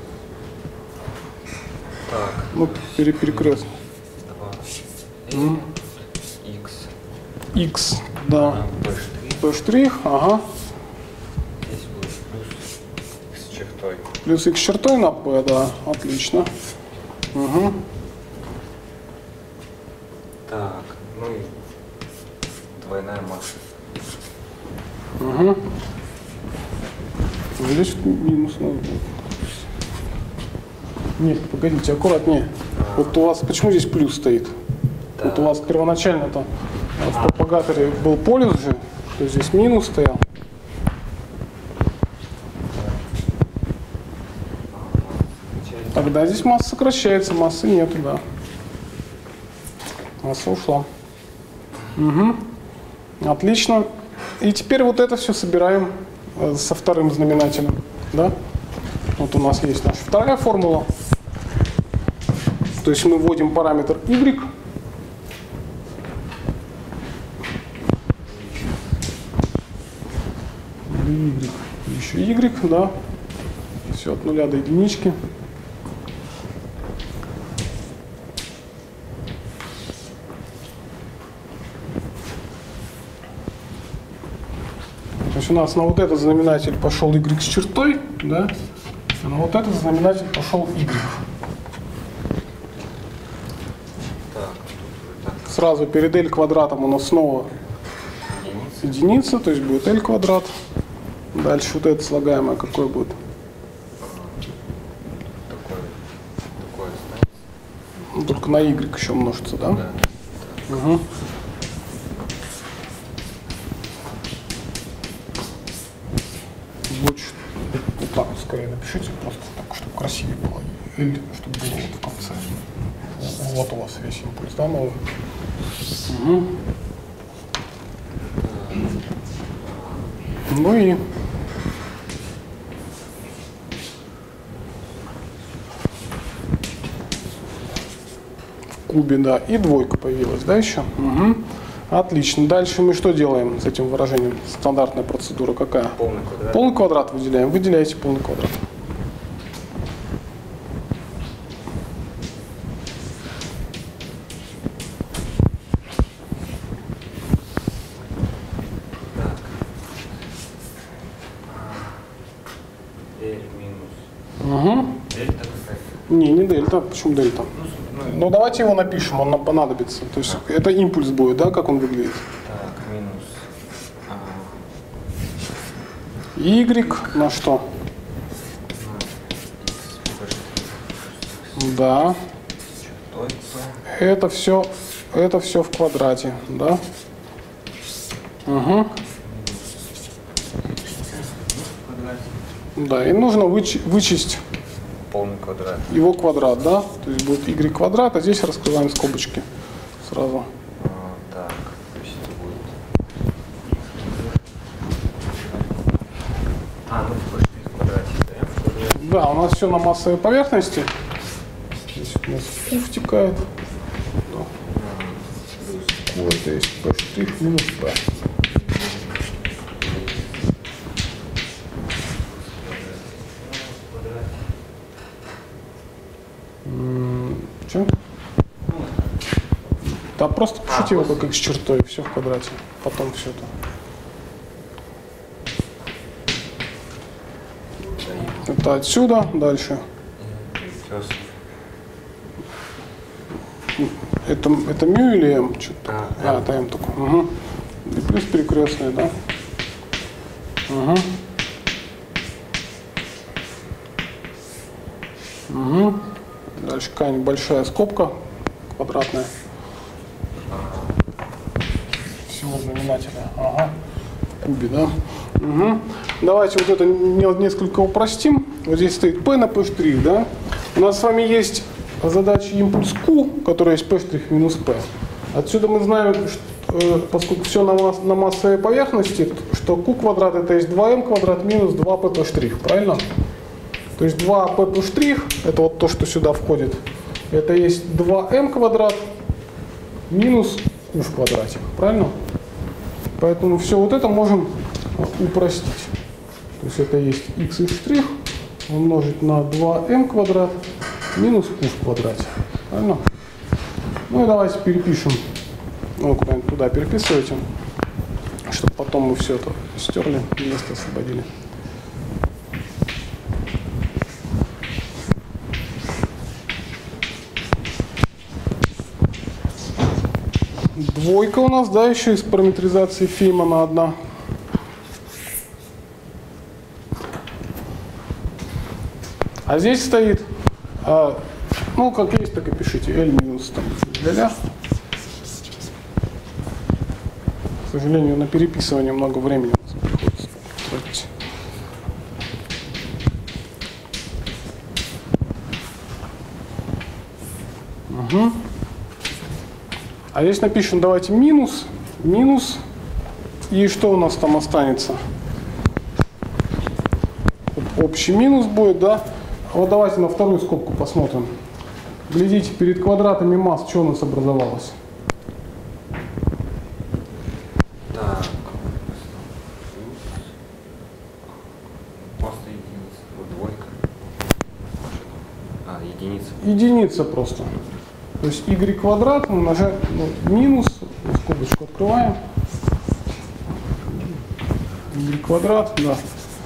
Так. Ну, пере перекрестно. два. X. X, да. P'. P штрих, ага. Здесь будет плюс с чертой. Плюс X чертой на P, да. Отлично. Угу. Так, ну и двойная масса. Угу. Здесь минус надо будет. Нет, погодите, аккуратнее. Вот у вас, почему здесь плюс стоит? Да. Вот у вас первоначально-то в пропагаторе был полюс же, то здесь минус стоял. Тогда здесь масса сокращается, массы нету, да. Масса ушла. Угу. Отлично. И теперь вот это все собираем э, со вторым знаменателем. Да? Вот у нас есть наша вторая формула. То есть мы вводим параметр y. y. Еще y, да. Все от нуля до единички. То есть у нас на вот этот знаменатель пошел y с чертой, да, а на вот этот знаменатель пошел y. Так, так. Сразу перед L квадратом у нас снова Единица. единица, то есть будет L квадрат. Дальше вот это слагаемое какое будет? Такое. Такое останется. Ну, только на y еще множится, да? Да. Угу. лучше вот так вот скорее напишите, просто так, чтобы красивее было. Или чтобы было вот в конце. Вот у вас весь импульс, да, новый? Угу. Ну и в кубе, да, и двойка появилась, да, еще? Угу. Отлично. Дальше мы что делаем с этим выражением? Стандартная процедура какая? Полный квадрат. Полный квадрат выделяем. Выделяйте полный квадрат. Угу. Дельта какая-то? Не, не дельта. Почему дельта? Ну, Ну давайте его напишем, он нам понадобится. То есть а. это импульс будет, да, как он выглядит? Так, минус. А. Y на что? На Да. Чертой. Это все, это все в квадрате, да? Угу. Да, и нужно выч, вычесть полный квадрат. Его квадрат, да? То есть будет y квадрат, а здесь раскрываем скобочки сразу. А, так, то есть это будет... А, ну в штрих в квадрате, да? В квадрате. Да, у нас все на массовой поверхности. Здесь у нас Q втекает. Да. Вот есть P' минус P. Че? Да просто пишите его как с чертой, все в квадрате. Потом все это. Это отсюда, дальше. Это, это мю или м? А, а, это м только. Угу. И плюс перекрестные, да? Угу. Угу. Дальше какая-нибудь большая скобка квадратная. Всего знаменателя. Ага. В кубе, да? Угу. Давайте вот это несколько упростим. Вот здесь стоит P на P', да? У нас с вами есть задача импульс Q, которая есть P' минус P. Отсюда мы знаем, что, поскольку все на, масс, на массовой поверхности, что Q квадрат это есть два м квадрат минус два P', правильно? То есть два P', это вот то, что сюда входит, это есть два м квадрат минус Q в квадрате, правильно? Поэтому все вот это можем упростить. То есть это есть x' умножить на два м квадрат минус Q в квадрате, правильно? Ну и давайте перепишем, ну куда-нибудь туда переписывайте, чтобы потом мы все это стерли, место освободили. Двойка у нас, да, еще из параметризации Феймана одна. А здесь стоит, а, ну, как есть, так и пишите, L минус там ля-ля. К сожалению, на переписывание много времени приходится тратить. Угу. А здесь напишем, давайте минус, минус, и что у нас там останется? Общий минус будет, да? Вот давайте на вторую скобку посмотрим. Глядите, перед квадратами масс, что у нас образовалось? Так. Просто единица. Вот двойка. А, единица. Единица просто. То есть y квадрат умножаем, ну, минус, скобочку открываем. Y квадрат, да.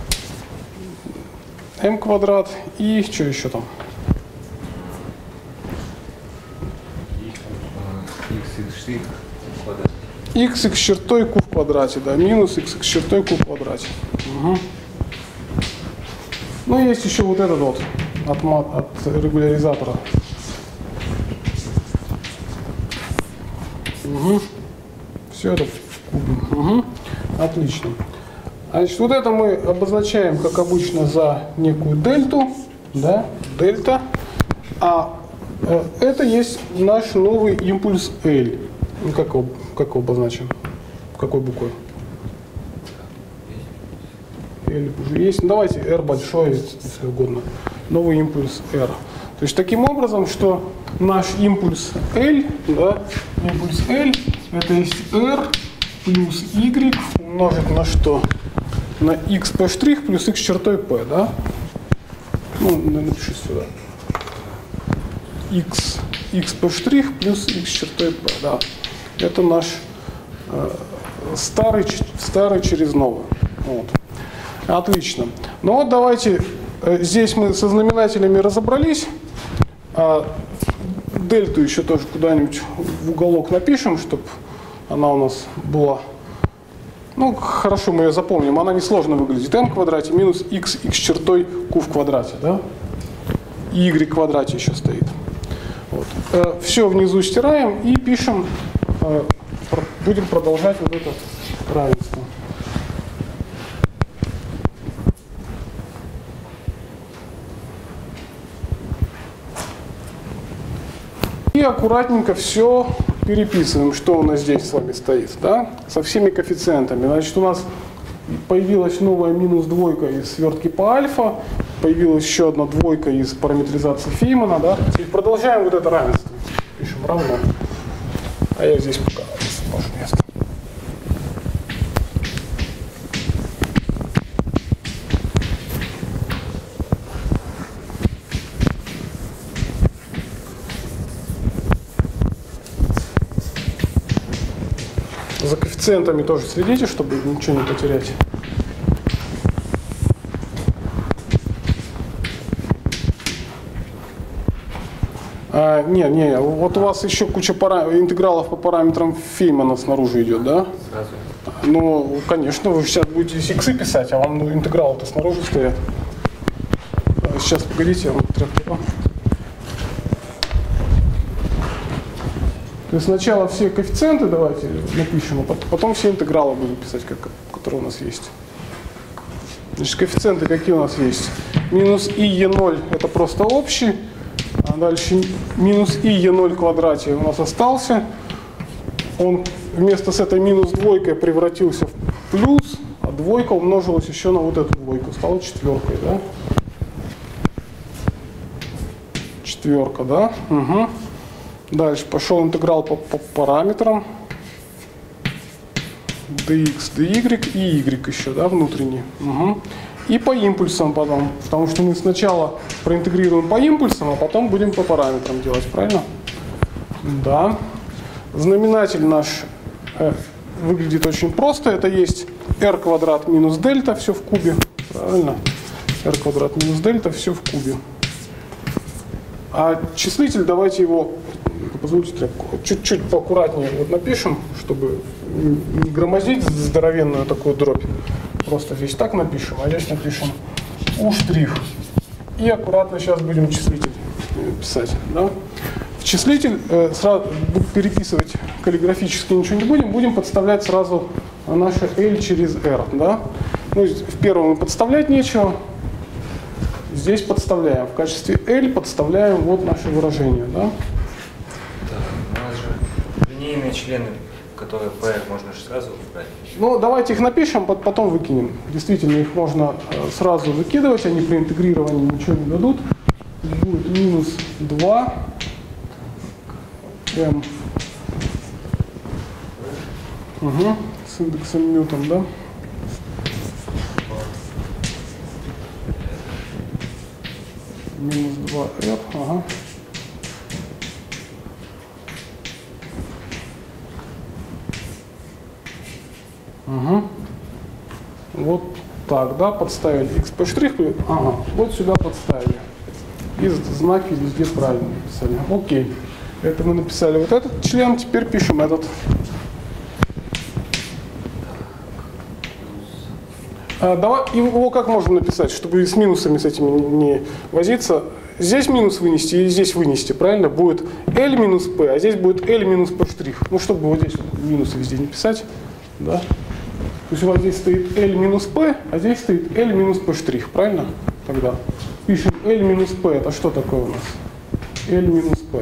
m квадрат и что еще там? X x x чертой q в квадрате, да, минус x x чертой q в квадрате. Угу. Ну, есть еще вот этот вот от, от регуляризатора. Угу. Все это в кубе. Угу. Отлично. Значит, вот это мы обозначаем, как обычно, за некую дельту, да, дельта, а э, это есть наш новый импульс L. Ну, как его, как его обозначим? Какой буквой? L уже есть. Ну, давайте R большой, если угодно. Новый импульс R. То есть таким образом, что наш импульс L, да, импульс L, это есть R плюс Y умножить на что? На xp' плюс x чертой p, да? Ну, напиши сюда. X, xp' плюс x чертой p, да. Это наш э, старый, старый через новый. Вот. Отлично. Ну вот давайте, э, здесь мы со знаменателями разобрались. А дельту еще тоже куда-нибудь в уголок напишем, чтобы она у нас была. Ну, хорошо, мы ее запомним. Она несложно выглядит. m в квадрате минус x, x чертой q в квадрате, да? И y в квадрате еще стоит. Вот. Э, все внизу стираем и пишем, э, будем продолжать вот это равенство. И аккуратненько все переписываем, что у нас здесь с вами стоит, да, со всеми коэффициентами. Значит, у нас появилась новая минус двойка из свертки по альфа, появилась еще одна двойка из параметризации Феймана, да. Теперь продолжаем вот это равенство. Пишем равно. А я здесь пока освобожу место. За коэффициентами тоже следите, чтобы ничего не потерять. А, не, не, вот у вас еще куча пара... интегралов по параметрам Феймана снаружи идет, да? Сразу. Ну, конечно, вы сейчас будете иксы писать, а вам интегралы-то снаружи стоят. Сейчас, погодите, я вам тряпку. То есть сначала все коэффициенты давайте напишем, а потом все интегралы будем писать, как, которые у нас есть. Значит, коэффициенты какие у нас есть? Минус и е ноль это просто общий, а дальше минус и е ноль в квадрате у нас остался. Он вместо с этой минус двойкой превратился в плюс, а двойка умножилась еще на вот эту двойку, стала четверкой, да? Четверка, да? Угу. Дальше пошел интеграл по, по параметрам dx, dy и y еще, да, внутренний. Угу. И по импульсам потом, потому что мы сначала проинтегрируем по импульсам, а потом будем по параметрам делать, правильно? Да. Знаменатель наш э, выглядит очень просто. Это есть r квадрат минус дельта, все в кубе, правильно? R квадрат минус дельта, все в кубе. А числитель, давайте его, позвольте тряпку, чуть-чуть поаккуратнее вот напишем, чтобы не громоздить здоровенную такую дробь. Просто здесь так напишем, а здесь напишем u'. И аккуратно сейчас будем числитель писать. Да? В числитель э, сразу переписывать каллиграфически ничего не будем, будем подставлять сразу наше L через R. Да? Ну, в первом подставлять нечего. Здесь подставляем. В качестве L подставляем вот наше выражение. Да? Да, у нас же линейные члены, которые P можно же сразу убрать. Ну, давайте их напишем, потом выкинем. Действительно, их можно сразу выкидывать, они при интегрировании ничего не дадут. Будет минус два m угу. С индексом Ньютон, да? Минус два r, ага. Угу. Вот так, да, подставили xp', ага, вот сюда подставили. И знаки везде правильно написали. Окей. Это мы написали вот этот член, теперь пишем этот. А, давай, его как можно написать, чтобы с минусами с этими не возиться? Здесь минус вынести и здесь вынести, правильно? Будет L минус P, а здесь будет L минус P'. Ну, чтобы вот здесь минусы везде не писать, да? То есть у вас здесь стоит L минус P, а здесь стоит L минус P штрих, правильно? Тогда пишем L минус P, это что такое у нас? L минус P.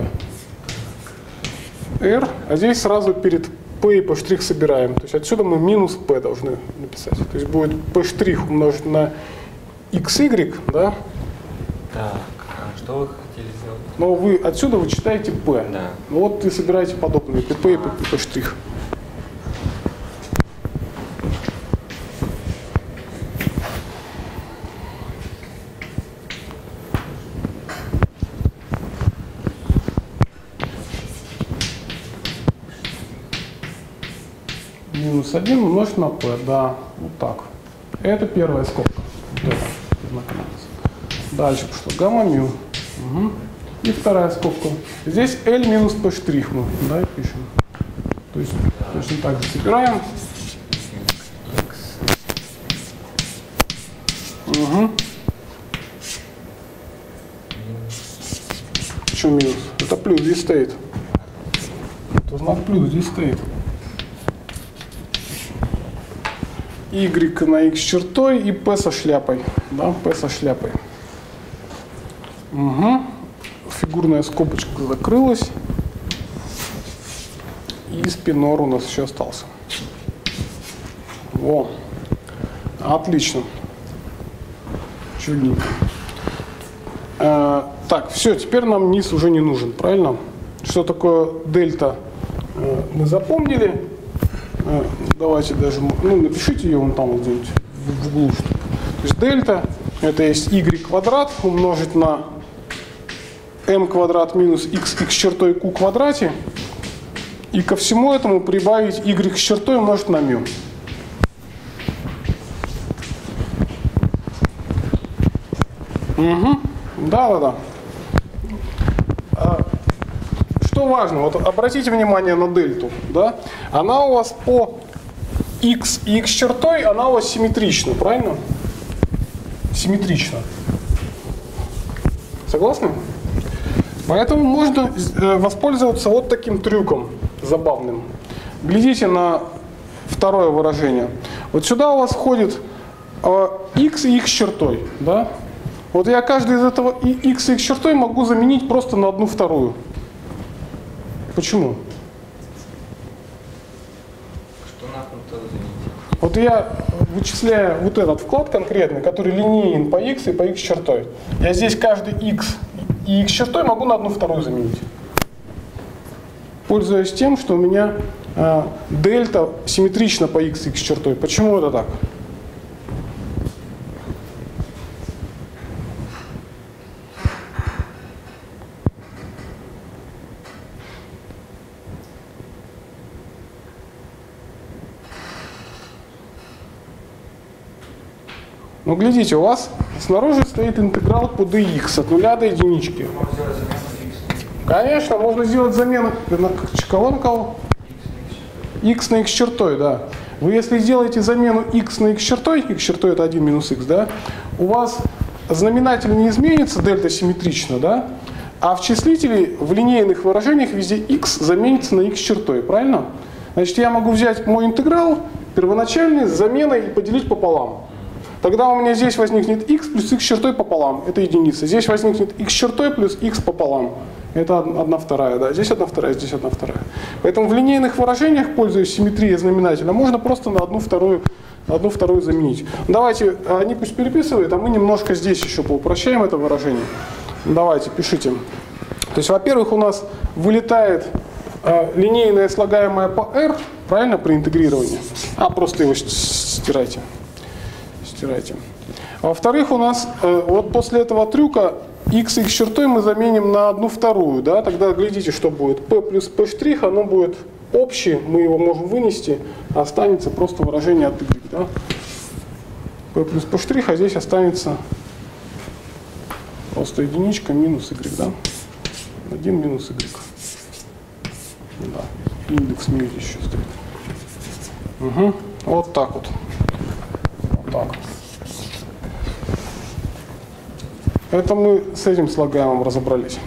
R, а здесь сразу перед P и P штрих собираем. То есть отсюда мы минус P должны написать. То есть будет P штрих умножить на xy, да? Так, а что вы хотели сделать? Но вы отсюда вычитаете P. Да. Ну вот и собираете подобные P и P штрих. Минус один умножить на P, да, вот так. Это первая скобка. Вот это, дальше пошло гамма мю. Угу. И вторая скобка. Здесь L минус P штрих мы, да, пишем. То есть точно так же собираем. Угу. Почему минус? Это плюс здесь стоит. Это знак плюс здесь стоит. Y на x чертой и P со шляпой. Да, P со шляпой. Угу. Фигурная скобочка закрылась. И спинор у нас еще остался. Во. Отлично. Чудненько. А, так, все, теперь нам низ уже не нужен, правильно? Что такое дельта, мы запомнили. Давайте даже, ну, напишите ее вон там вот где-нибудь в углу. То есть дельта это есть y квадрат умножить на m квадрат минус x, x чертой q квадрате. И ко всему этому прибавить y с чертой умножить на μ. Угу. Да, да, да. Что важно, вот обратите внимание на дельту, да? Она у вас по x и x чертой, она у вас симметрична, правильно? Симметрична. Согласны? Поэтому можно воспользоваться вот таким трюком забавным. Глядите на второе выражение. Вот сюда у вас входит x и x чертой, да? Вот я каждый из этого x и x чертой могу заменить просто на одну вторую. Почему? Что нахуй-то заменить? Вот я вычисляю вот этот вклад конкретный, который линеен по x и по x чертой. Я здесь каждый x и x чертой могу на одну вторую заменить. Пользуясь тем, что у меня э, дельта симметрична по x и x чертой. Почему это так? Ну, глядите, у вас снаружи стоит интеграл по dx от нуля до единички. Можно сделать замену x. Конечно, можно сделать замену на кого на кого? X на x чертой, да. Вы если сделаете замену x на x чертой, x чертой это один минус x, да, у вас знаменатель не изменится, дельта симметрично, да, а в числителе в линейных выражениях везде x заменится на x чертой, правильно? Значит, я могу взять мой интеграл первоначальный с заменой и поделить пополам. Тогда у меня здесь возникнет x плюс x чертой пополам, это единица. Здесь возникнет x чертой плюс x пополам, это одна вторая, да. Здесь одна вторая, здесь одна вторая. Поэтому в линейных выражениях, пользуясь симметрией знаменателя, можно просто на одну вторую, на одну вторую заменить. Давайте, они пусть переписывают, а мы немножко здесь еще поупрощаем это выражение. Давайте, пишите. То есть, во-первых, у нас вылетает э, линейное слагаемое по r, правильно, при интегрировании. А, просто его стирайте. Стирайте. Во-вторых, у нас э, вот после этого трюка x и x чертой мы заменим на одну вторую, да, тогда глядите, что будет. P плюс P штрих, оно будет общее, мы его можем вынести, а останется просто выражение от y, да. P плюс P штрих, а здесь останется просто единичка минус y, да. один минус y. Да. Индекс мю еще стоит. Угу. Вот так вот. Так. Это мы с этим слагаемым разобрались.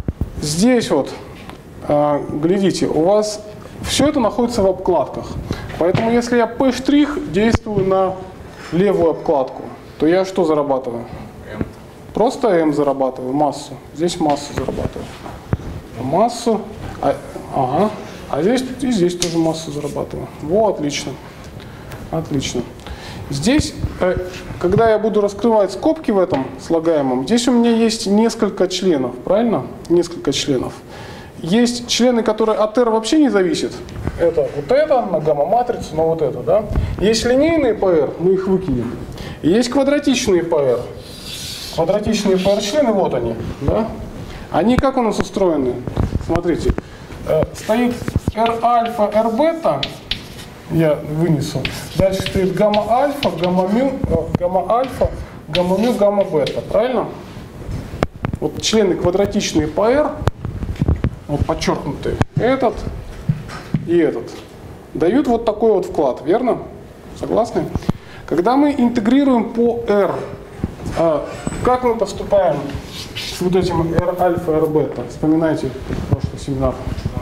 Здесь вот, э, глядите, у вас все это находится в обкладках. Поэтому если я P' действую на левую обкладку, то я что зарабатываю? M. Просто M зарабатываю, массу. Здесь массу зарабатываю. Массу. А, ага. А здесь и здесь тоже массу зарабатываю. Вот, отлично. Отлично. Здесь, когда я буду раскрывать скобки в этом слагаемом, здесь у меня есть несколько членов, правильно? Несколько членов. Есть члены, которые от R вообще не зависят. Это вот это, на гамма-матрицу, но вот это, да? Есть линейные по R, мы их выкинем. И есть квадратичные по R. Квадратичные по R члены, вот они, да? Они как у нас устроены? Смотрите, стоит R-альфа, R-бета. Я вынесу. Дальше стоит гамма-альфа, гамма-мю, гамма-альфа, гамма-мю, гамма-бета. Правильно? Вот члены квадратичные по R, вот подчеркнутые, этот и этот, дают вот такой вот вклад, верно? Согласны? Когда мы интегрируем по R, как мы поступаем с вот этим R-альфа, R-бета? Вспоминайте прошлый семинар.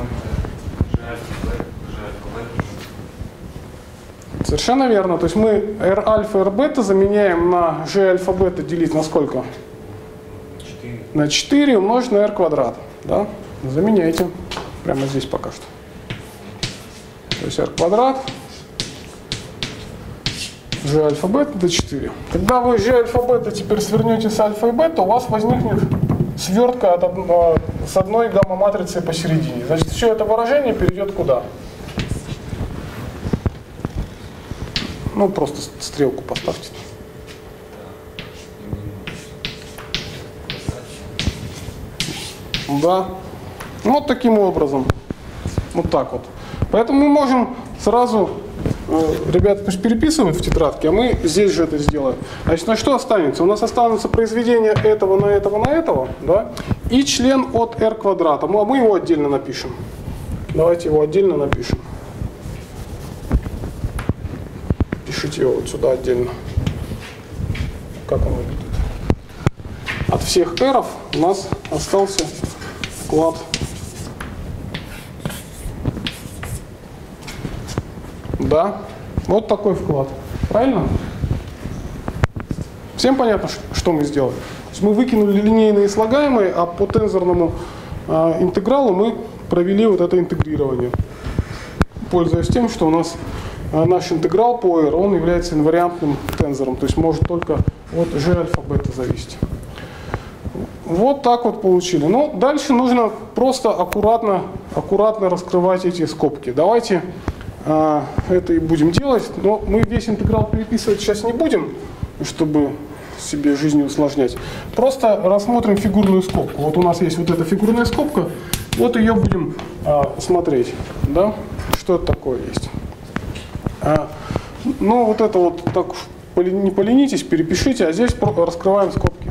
Совершенно верно. То есть мы R-альфа, R-бета заменяем на G-альфа-бета делить на сколько? четыре. На четыре умножить на R квадрат. Да? Заменяйте. Прямо здесь пока что. То есть R квадрат, G-альфа-бета до четыре. Когда вы G-альфа-бета теперь свернете с альфа и бета, у вас возникнет свертка от одно, с одной гамма-матрицей посередине. Значит, все это выражение перейдет куда? Ну, просто стрелку поставьте. Да. Вот таким образом. Вот так вот. Поэтому мы можем сразу, э, ребята пусть переписывают в тетрадке, а мы здесь же это сделаем. Значит, на что останется? У нас останется произведение этого на этого на этого, да, и член от R квадрата. Ну, а мы его отдельно напишем. Давайте его отдельно напишем. Пишите его вот сюда отдельно. Как он выглядит? От всех R у нас остался вклад. Да, вот такой вклад. Правильно? Всем понятно, что мы сделали? То есть мы выкинули линейные слагаемые, а по тензорному э, интегралу мы провели вот это интегрирование. Пользуясь тем, что у нас наш интеграл по R, он является инвариантным тензором, то есть может только от G-альфа-бета зависеть. Вот так вот получили. Но дальше нужно просто аккуратно, аккуратно раскрывать эти скобки. Давайте э, это и будем делать, но мы весь интеграл переписывать сейчас не будем, чтобы себе жизнь усложнять. Просто рассмотрим фигурную скобку. Вот у нас есть вот эта фигурная скобка, вот ее будем э, смотреть, да? Что это такое есть. А, ну, вот это вот так не поленитесь, перепишите, а здесь раскрываем скобки.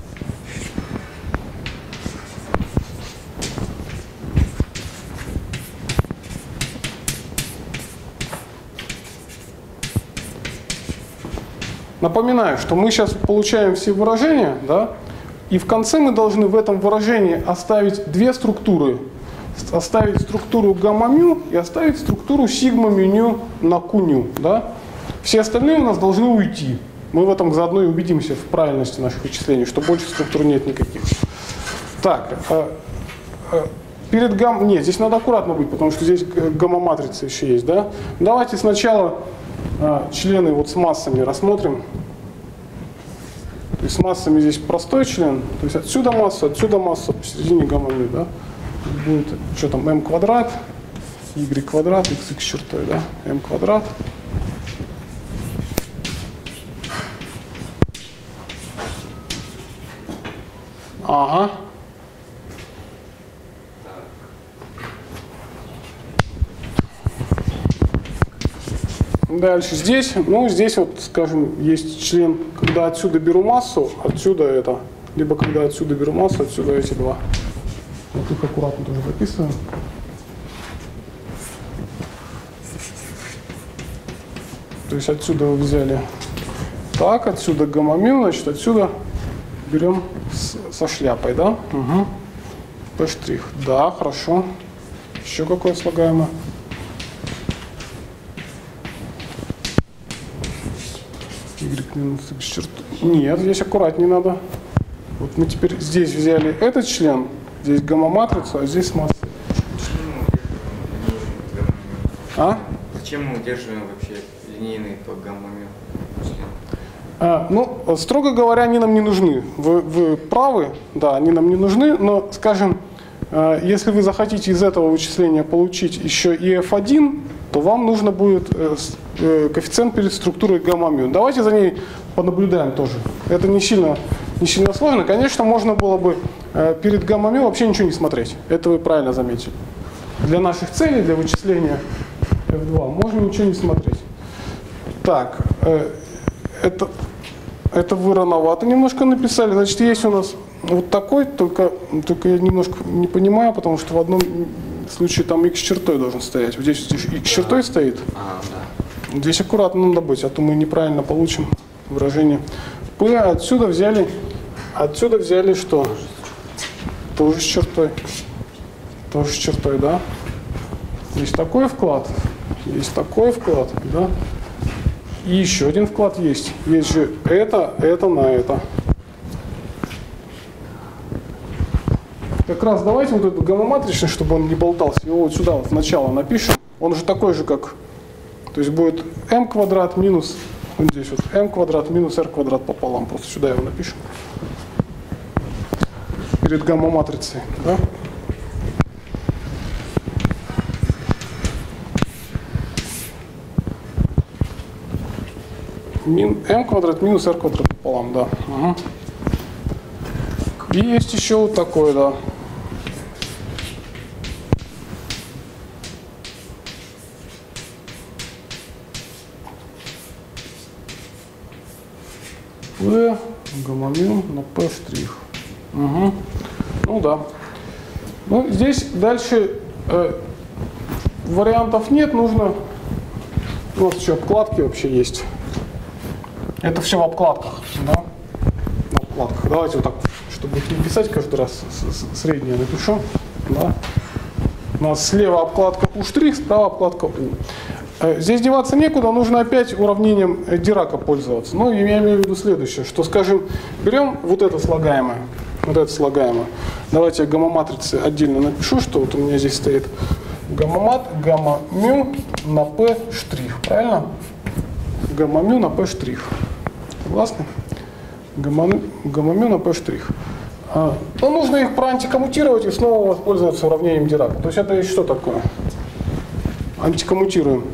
Напоминаю, что мы сейчас получаем все выражения, да, и в конце мы должны в этом выражении оставить две структуры. Оставить структуру гамма-мю и оставить структуру сигма-мю на q-ню. Да? Все остальные у нас должны уйти. Мы в этом заодно и убедимся в правильности наших вычислений, что больше структур нет никаких. Так, э, э, перед гамма... Нет, здесь надо аккуратно быть, потому что здесь гамма-матрица еще есть. Да? Давайте сначала э, члены вот с массами рассмотрим. То есть с массами здесь простой член. То есть отсюда масса, отсюда масса, посередине гамма-мю. Да? Будет, что там, m квадрат, y квадрат, x x чертой, да, m квадрат. Ага. Дальше здесь, ну здесь вот, скажем, есть член, когда отсюда беру массу, отсюда это, либо когда отсюда беру массу, отсюда эти два. Вот их аккуратно тоже записываем. То есть отсюда вы взяли так, отсюда гамма-мю, значит отсюда берем с, со шляпой, да? Угу. P'. Да, хорошо. Еще какое слагаемое? минус x чертой. Нет, здесь аккуратнее надо. Вот мы теперь здесь взяли этот член, здесь гамма-матрицу, а здесь масса. А? Зачем мы удерживаем вообще линейный по гамма-мю член? А, ну, строго говоря, они нам не нужны. Вы, вы правы, да, они нам не нужны, но, скажем, если вы захотите из этого вычисления получить еще и эф один, то вам нужно будет коэффициент перед структурой гамма-мю. Давайте за ней понаблюдаем тоже. Это не сильно, не сильно сложно. Конечно, можно было бы перед гамма-мю вообще ничего не смотреть. Это вы правильно заметили. Для наших целей, для вычисления эф два, можно ничего не смотреть. Так, это, это вы рановато немножко написали. Значит, есть у нас вот такой, только, только я немножко не понимаю, потому что в одном случае там x чертой должен стоять. Вот здесь x чертой стоит. А, да. Здесь аккуратно надо быть, а то мы неправильно получим выражение. P отсюда взяли, отсюда взяли что? Тоже с чертой. Тоже с чертой, да? Есть такой вклад, есть такой вклад, да? И еще один вклад есть. Есть же это, это на это. Как раз давайте вот этот гамма-матричный, чтобы он не болтался, его вот сюда вот в начало напишем. Он же такой же, как... То есть будет m квадрат минус... Вот здесь вот m квадрат минус r квадрат пополам. Просто сюда его напишем. Перед гамма-матрицей, да? Мин, m квадрат минус r квадрат пополам, да. Угу. И есть еще вот такой, да. P гамма-мю на P штрих. Угу. Ну да. Ну, здесь дальше э, вариантов нет, нужно... У нас еще обкладки вообще есть. Это все в обкладках, да? В обкладках. Давайте вот так, чтобы их не писать каждый раз, среднее напишу. Да? У нас слева обкладка U', справа обкладка U. Здесь деваться некуда, нужно опять уравнением Дирака пользоваться. Ну, я имею в виду следующее, что, скажем, берем вот это слагаемое, вот это слагаемое. Давайте я гамма-матрицы отдельно напишу, что вот у меня здесь стоит гамма-мат, гамма-мю на P штрих, правильно? Гамма-мю на P штрих. Согласны? Гамма-мю на P штрих. А, ну, нужно их проантикоммутировать и снова воспользоваться уравнением Дирака. То есть это и что такое? Антикоммутируем.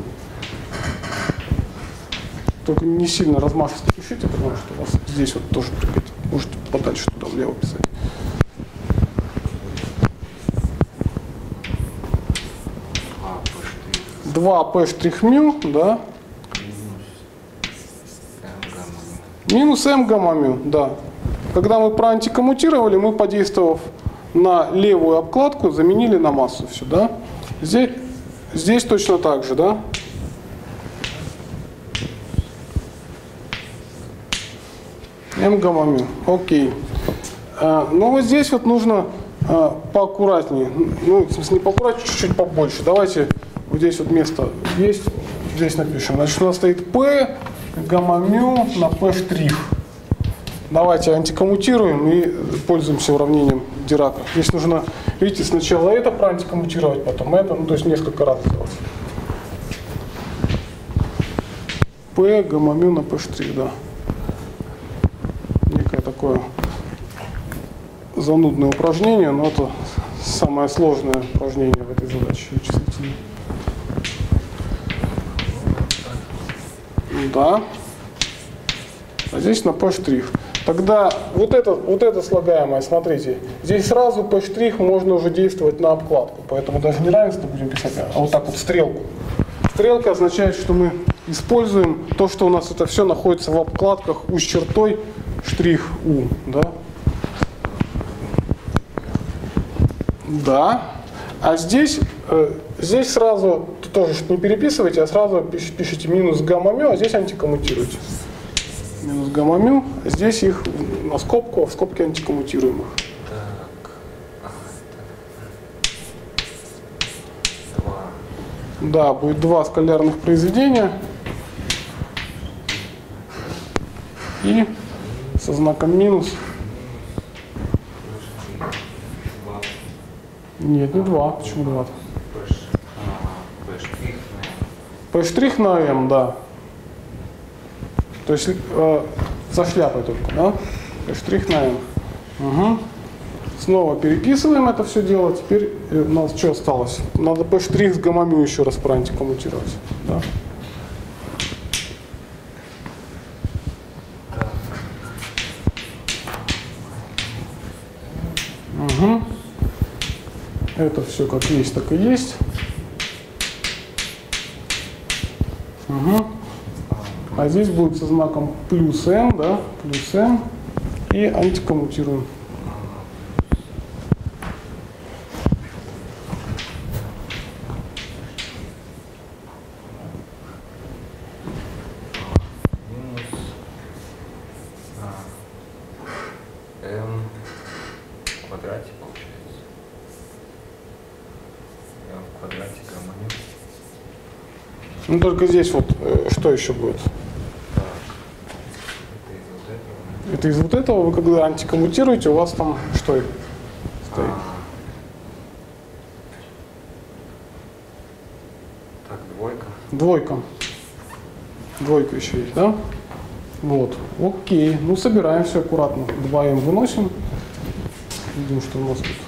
Только не сильно размашисто пишите, потому что у вас здесь вот тоже прикатит. Можете подальше туда влево писать. два P штрих мю, да? Минус m гамма-мю, да. Когда мы проантикоммутировали, мы, подействовав на левую обкладку, заменили на массу все, да? Здесь, здесь точно так же, да? m гамма-мю, окей. А, ну вот здесь вот нужно а, поаккуратнее, ну, в смысле не поаккуратнее, чуть-чуть побольше. Давайте вот здесь вот место есть, здесь напишем. Значит, у нас стоит P гамма-мю на P штрих. Давайте антикоммутируем и пользуемся уравнением Дирака. Здесь нужно, видите, сначала это проантикоммутировать, потом это, ну то есть несколько раз сделать. P гамма-мю на P штрих, да. Некое такое занудное упражнение, но это самое сложное упражнение в этой задаче вычислительной. Да. А здесь на P штрих. Тогда вот это, вот это слагаемое, смотрите, здесь сразу P штрих можно уже действовать на обкладку. Поэтому даже не равенство будем писать, а вот так вот стрелку. Стрелка означает, что мы используем то, что у нас это все находится в обкладках U с чертой штрих U. Да? Да. А здесь, э, здесь сразу, тоже не переписывайте, а сразу пиш, пишите минус гамма-мю, а здесь антикоммутируйте. Минус гамма-мю, а здесь их на скобку, а в скобке антикоммутируемых. Так. А, это... Два. Да, будет два скалярных произведения. и со знаком минус. Нет, не два. Почему два? P' на m, да. То есть э, за шляпой только, да? P' на m. Угу. Снова переписываем это все дело. Теперь у нас что осталось? Надо P' с гамма-мю еще раз проантикоммутировать. Да? Угу. Это все как есть, так и есть. Угу. А здесь будет со знаком плюс m, да, плюс m, и антикоммутируем. m в квадрате получается. m в квадрате гамма-мю. Ну только здесь вот э, что еще будет? Так. Это из вот этого. Это из вот этого вы когда антикоммутируете, у вас там что стоит? А. Так, двойка. Двойка. Двойка еще есть, да? Вот. Окей. Ну собираем все аккуратно. два эм выносим. Видим, что у нас тут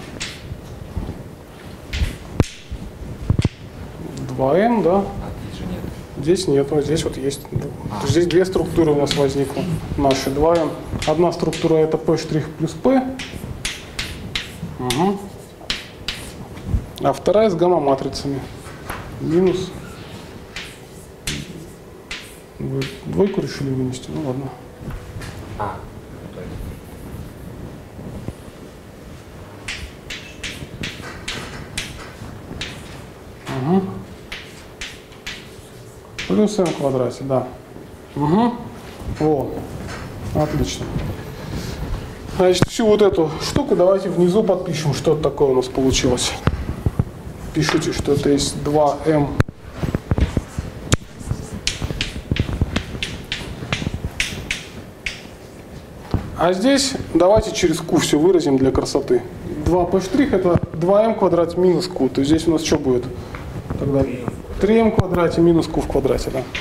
два эм, да? А здесь же нет. Здесь нет, а здесь вот есть. А. Здесь две структуры у нас возникли. Наши два эм. Одна структура это P' плюс P. Угу. А вторая с гамма-матрицами. Минус. Вы двойку решили вынести? Ну ладно. А. Угу. Плюс m в квадрате, да. Угу. Вот. Отлично. Значит, всю вот эту штуку давайте внизу подпишем, что это такое у нас получилось. Пишите, что это есть два эм. А здесь давайте через q все выразим для красоты. два P' это два эм в квадрате минус q. То есть здесь у нас что будет? Тогда три эм в квадрате минус q в квадрате, да.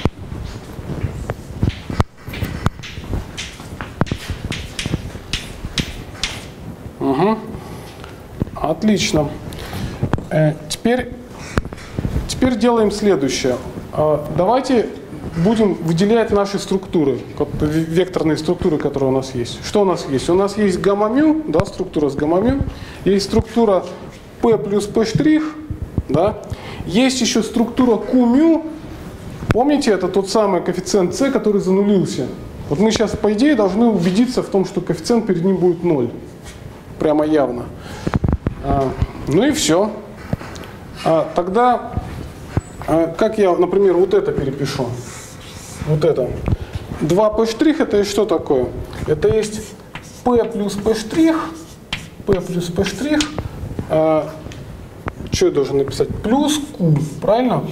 Угу. Отлично. Э, теперь, теперь делаем следующее. Э, давайте будем выделять наши структуры, векторные структуры, которые у нас есть. Что у нас есть? У нас есть гамма-мю, да, структура с гамма-мю. Есть структура P плюс P', да. Есть еще структура Q-мю. Помните, это тот самый коэффициент c, который занулился. Вот мы сейчас, по идее, должны убедиться в том, что коэффициент перед ним будет ноль. Прямо явно. А, ну и все. А, тогда, а, как я, например, вот это перепишу? Вот это. два P' это и что такое? Это есть P плюс P', P плюс P', а, что я должен написать? Плюс Q, правильно?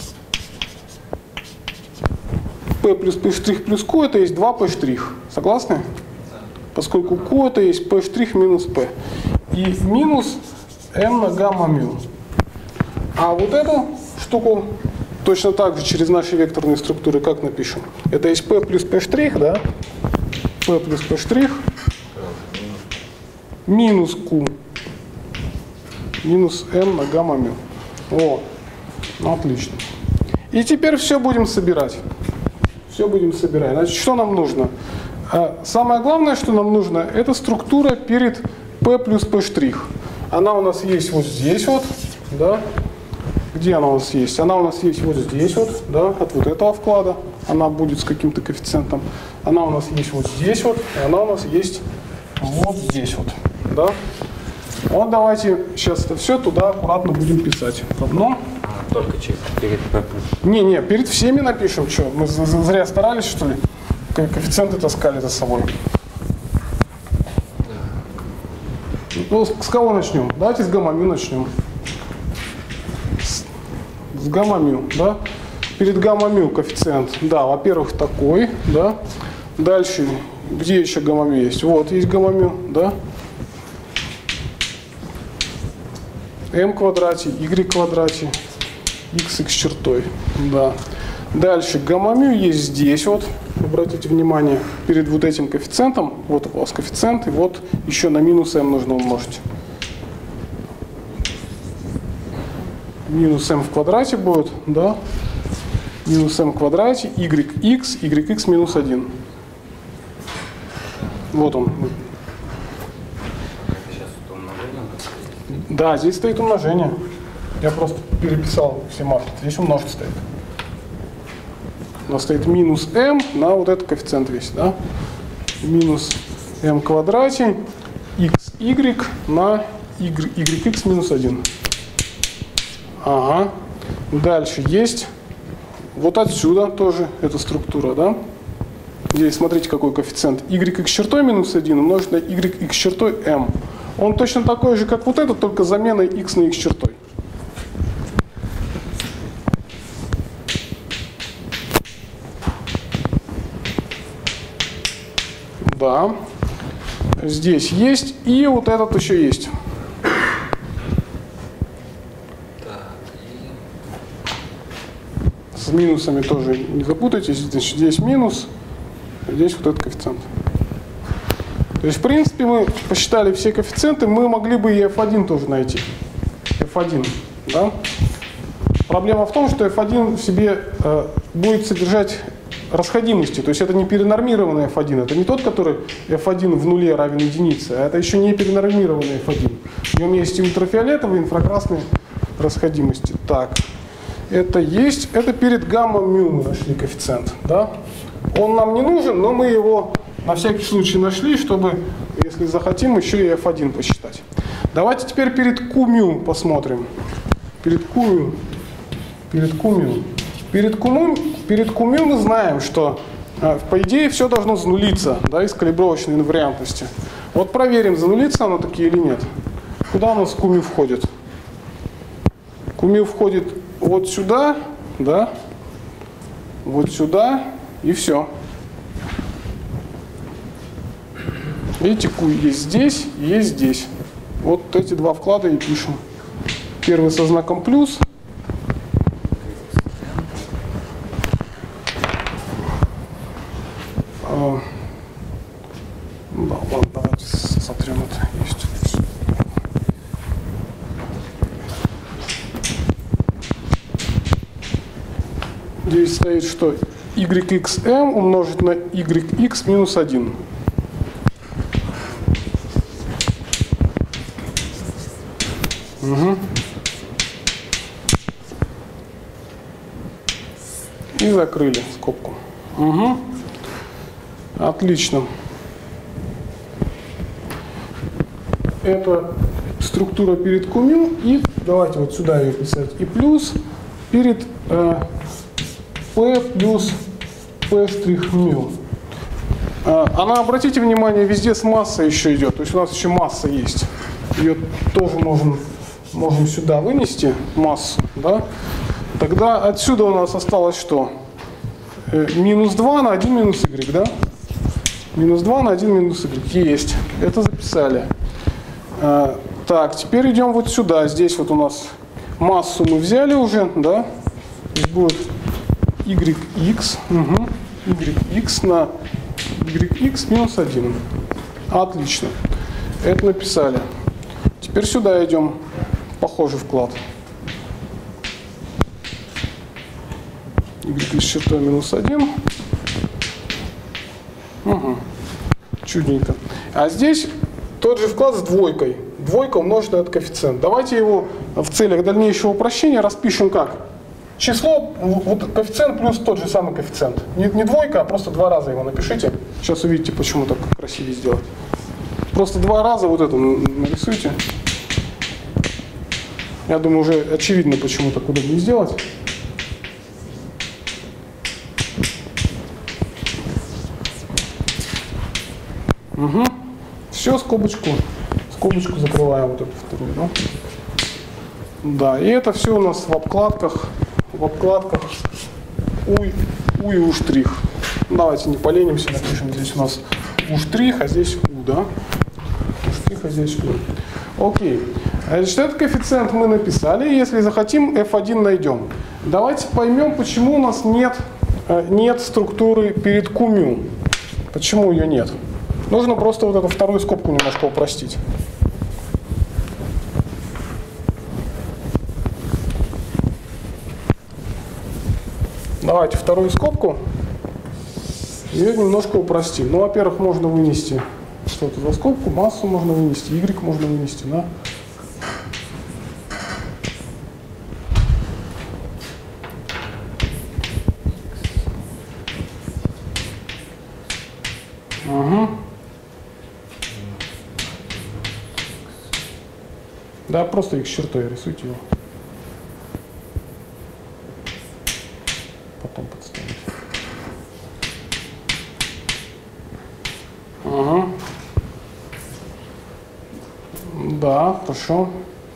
P плюс P' плюс Q это есть два P'. Согласны? Поскольку Q это есть P' минус P. И минус m на гамма-мю. А вот эту штуку точно так же через наши векторные структуры как напишем? Это есть P плюс P', да? P плюс P' минус Q минус m на гамма-мю. О, ну, отлично. И теперь все будем собирать. Все будем собирать. Значит, что нам нужно? Самое главное, что нам нужно, это структура перед P плюс P'. Она у нас есть вот здесь вот, да? Где она у нас есть? Она у нас есть вот здесь вот, да, от вот этого вклада. Она будет с каким-то коэффициентом. Она у нас есть вот здесь вот, и она у нас есть вот здесь вот, да? Вот давайте сейчас это все туда аккуратно будем писать. Одно. А, только через перед P плюс. Не-не, перед всеми напишем, что? Мы зря старались, что ли? Коэффициенты таскали за собой. Ну, с кого начнем? Давайте с гамма-мю начнем. С, с гамма-мю, да? Перед гамма-мю коэффициент, да, во-первых, такой, да. Дальше Где еще гамма-мю есть? Вот есть гамма-мю, да? m квадрате, y квадрате, x, x чертой, да. Дальше гамма-мю есть здесь вот, обратите внимание, перед вот этим коэффициентом, вот у вас коэффициент, и вот еще на минус m нужно умножить. Минус m в квадрате будет, да? Минус m в квадрате, yx, yx минус один. Вот он. Сейчас это умножение. Да, здесь стоит умножение. Я просто переписал все марки. Здесь умножить стоит. У нас стоит минус m на вот этот коэффициент весь, да? Минус m в квадрате, xy на yx минус один. Ага. Дальше есть вот отсюда тоже эта структура, да? Здесь смотрите, какой коэффициент. Yx чертой минус один умножить на yx чертой m. Он точно такой же, как вот этот, только заменой x на x чертой. Да. Здесь есть. И вот этот еще есть. С минусами тоже не запутайтесь. Здесь, здесь минус, здесь вот этот коэффициент. То есть, в принципе, мы посчитали все коэффициенты, мы могли бы и эф один тоже найти. эф один, да? Проблема в том, что эф один в себе э, будет содержать расходимости. То есть это не перенормированный эф один. Это не тот, который эф один в нуле равен единице, а это еще не перенормированный эф один. В нем есть и ультрафиолетовые, и инфракрасные расходимости. Так. Это есть, это перед гамма-мю мы нашли коэффициент, да? Он нам не нужен, но мы его на всякий случай нашли, чтобы, если захотим, еще и эф один посчитать. Давайте теперь перед q-мю посмотрим. Перед q-мю. Перед q-мю. Перед q-мю, перед q-мю мы знаем, что по идее все должно занулиться, да, из калибровочной инвариантности. Вот проверим, занулится оно таки или нет. Куда у нас q-мю входит? Q-мю входит вот сюда, да, вот сюда и все. Видите, Q есть здесь, есть здесь. Вот эти два вклада и пишем. Первый со знаком плюс. А, да, ладно, давайте сотрем это. Есть. Здесь стоит, что yxm умножить на yx минус один. Угу. И закрыли скобку. Угу. Отлично. Это структура перед q-мю. И давайте вот сюда ее писать. И плюс перед э, p плюс p штрих мю. Она, обратите внимание, везде с массой еще идет. То есть у нас еще масса есть. Ее тоже можем, можем сюда вынести, массу. Да? Тогда отсюда у нас осталось что? Минус два на один минус y, да? Минус два на один минус y. Есть. Это записали. Так, теперь идем вот сюда. Здесь вот у нас массу мы взяли уже, да? Здесь будет yx, угу, yx на yx минус один. Отлично. Это написали. Теперь сюда идем. Похожий вклад. Y с чертой минус один. Угу. Чудненько. А здесь тот же вклад с двойкой. Двойка умножить на этот коэффициент. Давайте его в целях дальнейшего упрощения распишем как? Число, вот коэффициент плюс тот же самый коэффициент. Не, не двойка, а просто два раза его напишите. Сейчас увидите, почему так красивее сделать. Просто два раза вот это нарисуйте. Я думаю, уже очевидно, почему так удобнее сделать. Угу. Все, скобочку. Скобочку закрываем вот эту вторую. Да? Да, и это все у нас в обкладках. В обкладках У, У и У штрих. Давайте не поленимся, напишем здесь у нас У штрих, а здесь У, да? У штрих, а здесь У. Окей. Значит, этот коэффициент мы написали. Если захотим, эф один найдем. Давайте поймем, почему у нас нет, нет структуры перед кумю. Почему ее нет? Нужно просто вот эту вторую скобку немножко упростить. Давайте вторую скобку. Ее немножко упростим. Ну, во-первых, можно вынести что-то за скобку, массу можно вынести, y можно вынести, да? Угу. Да, просто x чертой рисуйте его. Потом подставить. Угу. Да, хорошо.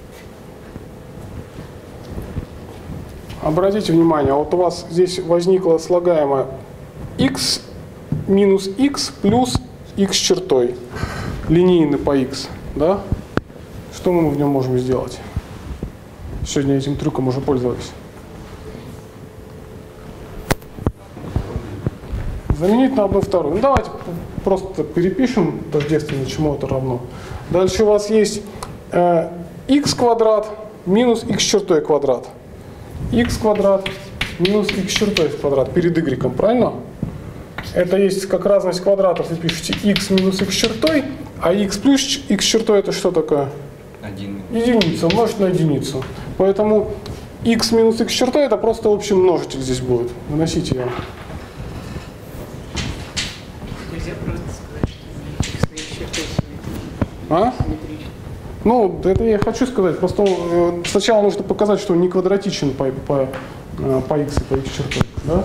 Обратите внимание, вот у вас здесь возникло слагаемое x минус x плюс x чертой, линейный по x, да? Что мы в нем можем сделать? Сегодня этим трюком уже пользовались. Заменить на одну вторую. Ну, давайте просто перепишем тождественно, чему это равно. Дальше у вас есть э, x квадрат минус x чертой квадрат. X квадрат минус x чертой квадрат перед y, правильно? Это есть как разность квадратов. Вы пишете x минус x чертой, а x плюс x чертой это что такое? Один. Единица, умножить на единицу. Поэтому x минус x чертой это просто общий множитель здесь будет. Выносите его. Нельзя просто сказать, что x на x чертой симметрично. А? Ну, это я хочу сказать. Просто э, сначала нужно показать, что он не квадратичен по, по, э, по x и по x чертой. Да?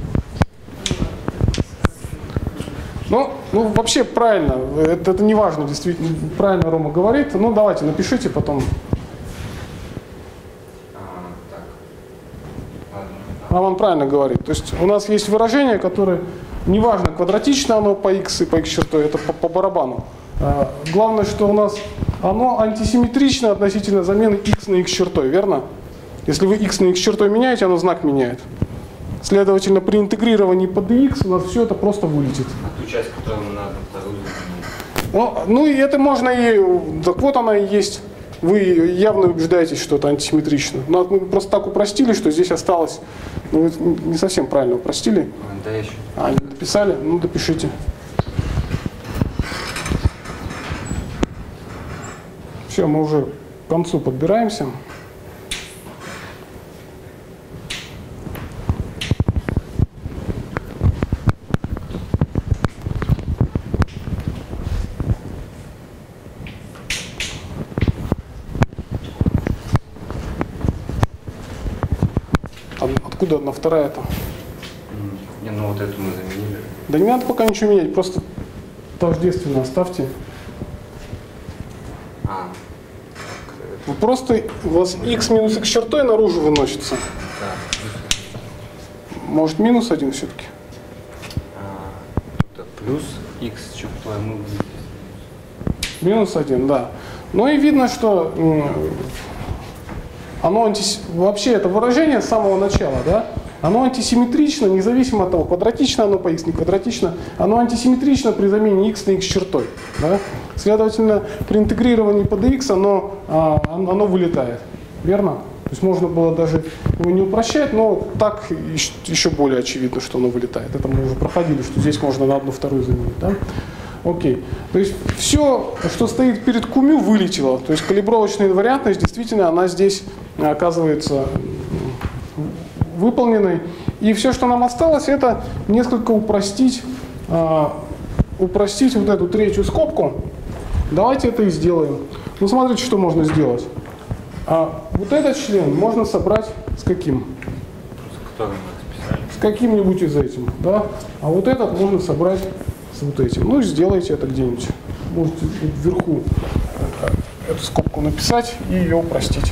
Ну, ну, вообще правильно. Это, это не важно, действительно. Правильно Рома говорит. Ну, давайте, напишите потом. А, так. Ладно. А он правильно говорит. То есть у нас есть выражение, которое неважно, квадратично оно по x и по x чертой, это по, по барабану. А, главное, что у нас оно антисимметрично относительно замены x на x чертой, верно? Если вы x на x чертой меняете, оно знак меняет. Следовательно, при интегрировании по dx у нас все это просто вылетит. А ту часть, которую мы надо вторую заменить? Ну, ну и это можно и... Так вот она и есть. Вы явно убеждаетесь, что это антисимметрично. Но мы просто так упростили, что здесь осталось... Ну, вы не совсем правильно упростили. Да, еще. А, не дописали? Ну, допишите. Все, мы уже к концу подбираемся. Откуда одна вторая-то? Не, ну вот эту мы заменили. Да не надо пока ничего менять, просто тождественно оставьте. А. Вы просто у вас x минус x чертой наружу выносится. Да. Может минус один все-таки? А, это плюс x чертой мы вынесли. Минус один, да. Ну и видно, что оно антис... вообще это выражение с самого начала, да? Оно антисимметрично, независимо от того, квадратично оно по x, не квадратично, оно антисимметрично при замене x на x чертой. Да? Следовательно, при интегрировании по dx оно, а, оно вылетает. Верно? То есть можно было даже его не упрощать, но так еще более очевидно, что оно вылетает. Это мы уже проходили, что здесь можно на одну вторую заменить. Да? Окей. То есть все, что стоит перед кумю, вылетело. То есть калибровочная инвариантность, действительно, она здесь оказывается выполненной. И все, что нам осталось, это несколько упростить, а, упростить вот эту третью скобку. Давайте это и сделаем. Ну, смотрите, что можно сделать. А, вот этот член можно собрать с каким? С которым мы списали. С каким-нибудь из этим, да? А вот этот можно собрать с вот этим. Ну, сделайте это где-нибудь. Можете вверху эту скобку написать и ее упростить.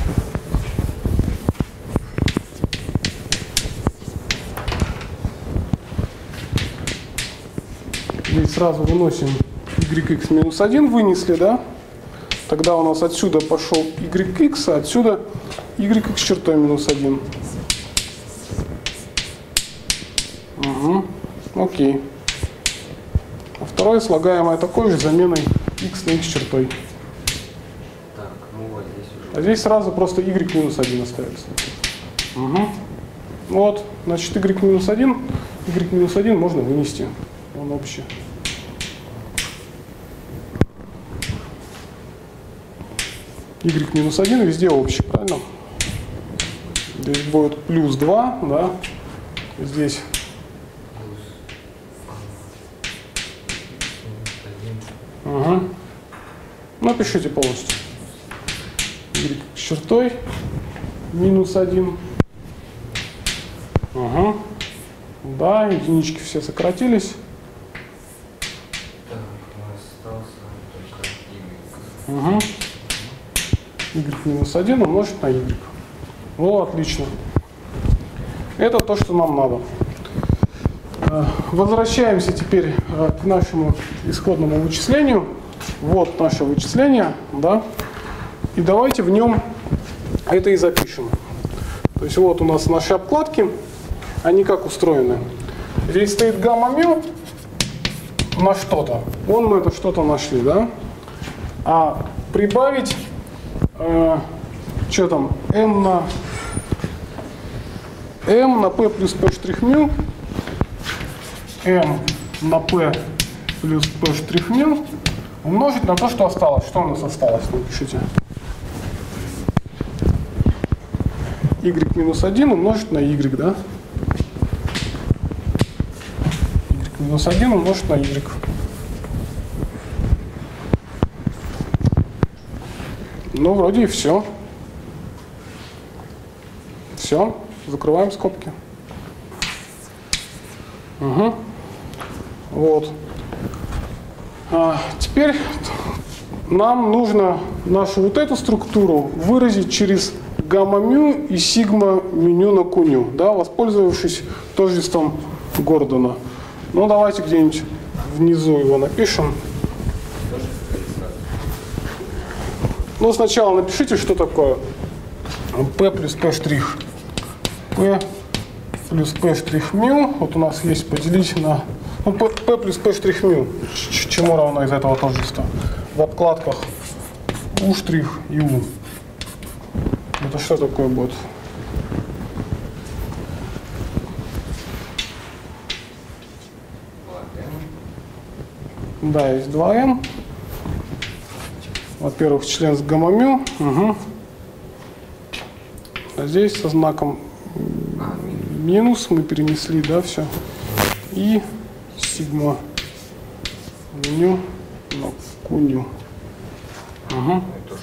Здесь сразу выносим yx минус один, вынесли, да? Тогда у нас отсюда пошел yx, а отсюда yx чертой минус один. Угу. Окей. А второе слагаемое такой же заменой x на x чертой. Так, ну вот здесь уже. А здесь сразу просто y минус один остается. Угу. Вот, значит, y минус один, y минус один можно вынести. Он общий. Y минус один везде общий, правильно? Здесь будет плюс два, да? Здесь угу. Напишите полностью. Y с чертой минус один. Угу. Да, единички все сократились. Так, у нас остался только y. Угу. Y минус один умножить на y. О, отлично. Это то, что нам надо. Возвращаемся теперь к нашему исходному вычислению. Вот наше вычисление, да. И давайте в нем это и запишем. То есть вот у нас наши обкладки. Они как устроены? Здесь стоит гамма мю на что-то. Вон мы это что-то нашли, да? А прибавить, э, что там, m на m на p плюс p штрих мю, m на p плюс p штрих мю умножить на то, что осталось. Что у нас осталось? Напишите. Y минус один умножить на y, да? Y минус один умножить на y. Ну, вроде и все. Все. Закрываем скобки. Угу. Вот. А теперь нам нужно нашу вот эту структуру выразить через гамма мю и сигма меню на куню, да, воспользовавшись тождеством Гордона. Ну, давайте где-нибудь внизу его напишем. Ну, сначала напишите, что такое p плюс p штрих. p плюс p штрих мю. Вот у нас есть поделить на... Ну, p, p плюс p штрих мю. Чему равно из этого тождества? В обкладках u штрих и u. Это что такое будет? Да, есть два м. Во-первых, член с гамма мю. Угу. А здесь со знаком минус мы перенесли, да, все. И сигма меню на куню. Угу.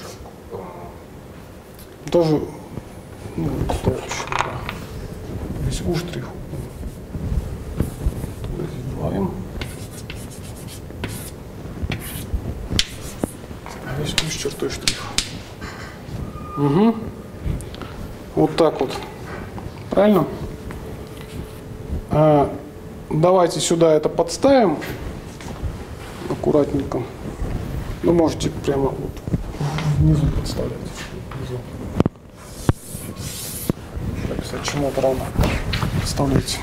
Тоже, ну, это вообще, да. Здесь у штрих. Здесь два м. А здесь у с чертой штрих. Угу. Вот так вот. Правильно? А, давайте сюда это подставим. Аккуратненько. Ну, можете прямо вот внизу подставлять. Внизу. Написать чему-то равно. Вставляйте.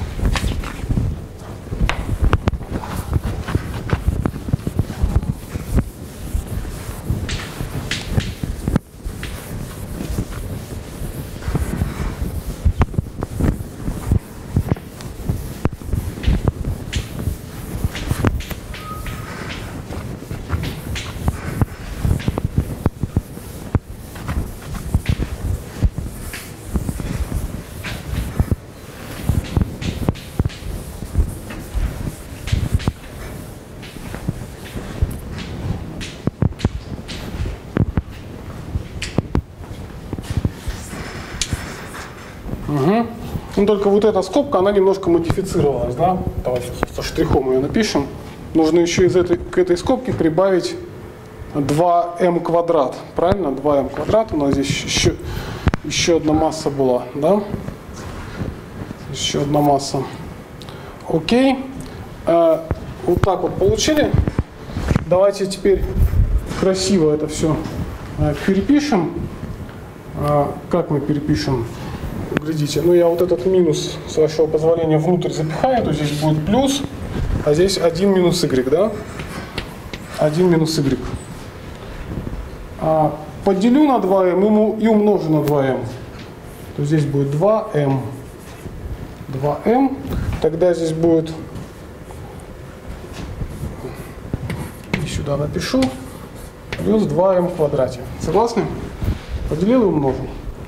Угу. Ну, только вот эта скобка, она немножко модифицировалась, да? Давайте со штрихом ее напишем. Нужно еще из этой, к этой скобке прибавить два эм квадрат. Правильно? два эм квадрат. У нас здесь еще, еще одна масса была, да? Еще одна масса. Окей. вот так вот получили. Давайте теперь красиво это все перепишем. Как мы перепишем? Глядите, ну я вот этот минус, с вашего позволения, внутрь запихаю, то здесь будет плюс, а здесь один минус y, да? один минус y. А поделю на два эм ему и умножу на два эм. То здесь будет два эм. два эм. Тогда здесь будет, и сюда напишу, плюс два эм в квадрате. Согласны? Поделил и умножил.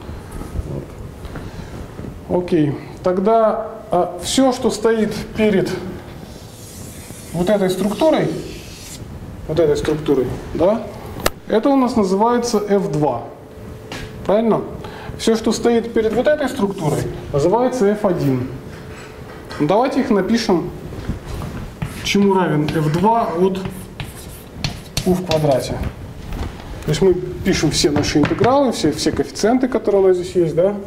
Вот. Окей. Тогда а, все, что стоит перед вот этой структурой, вот этой структурой, да, это у нас называется эф два. Правильно? Все, что стоит перед вот этой структурой, называется эф один. Давайте их напишем, чему равен эф два от u в квадрате. То есть мы пишем все наши интегралы, все, все коэффициенты, которые у нас здесь есть, да?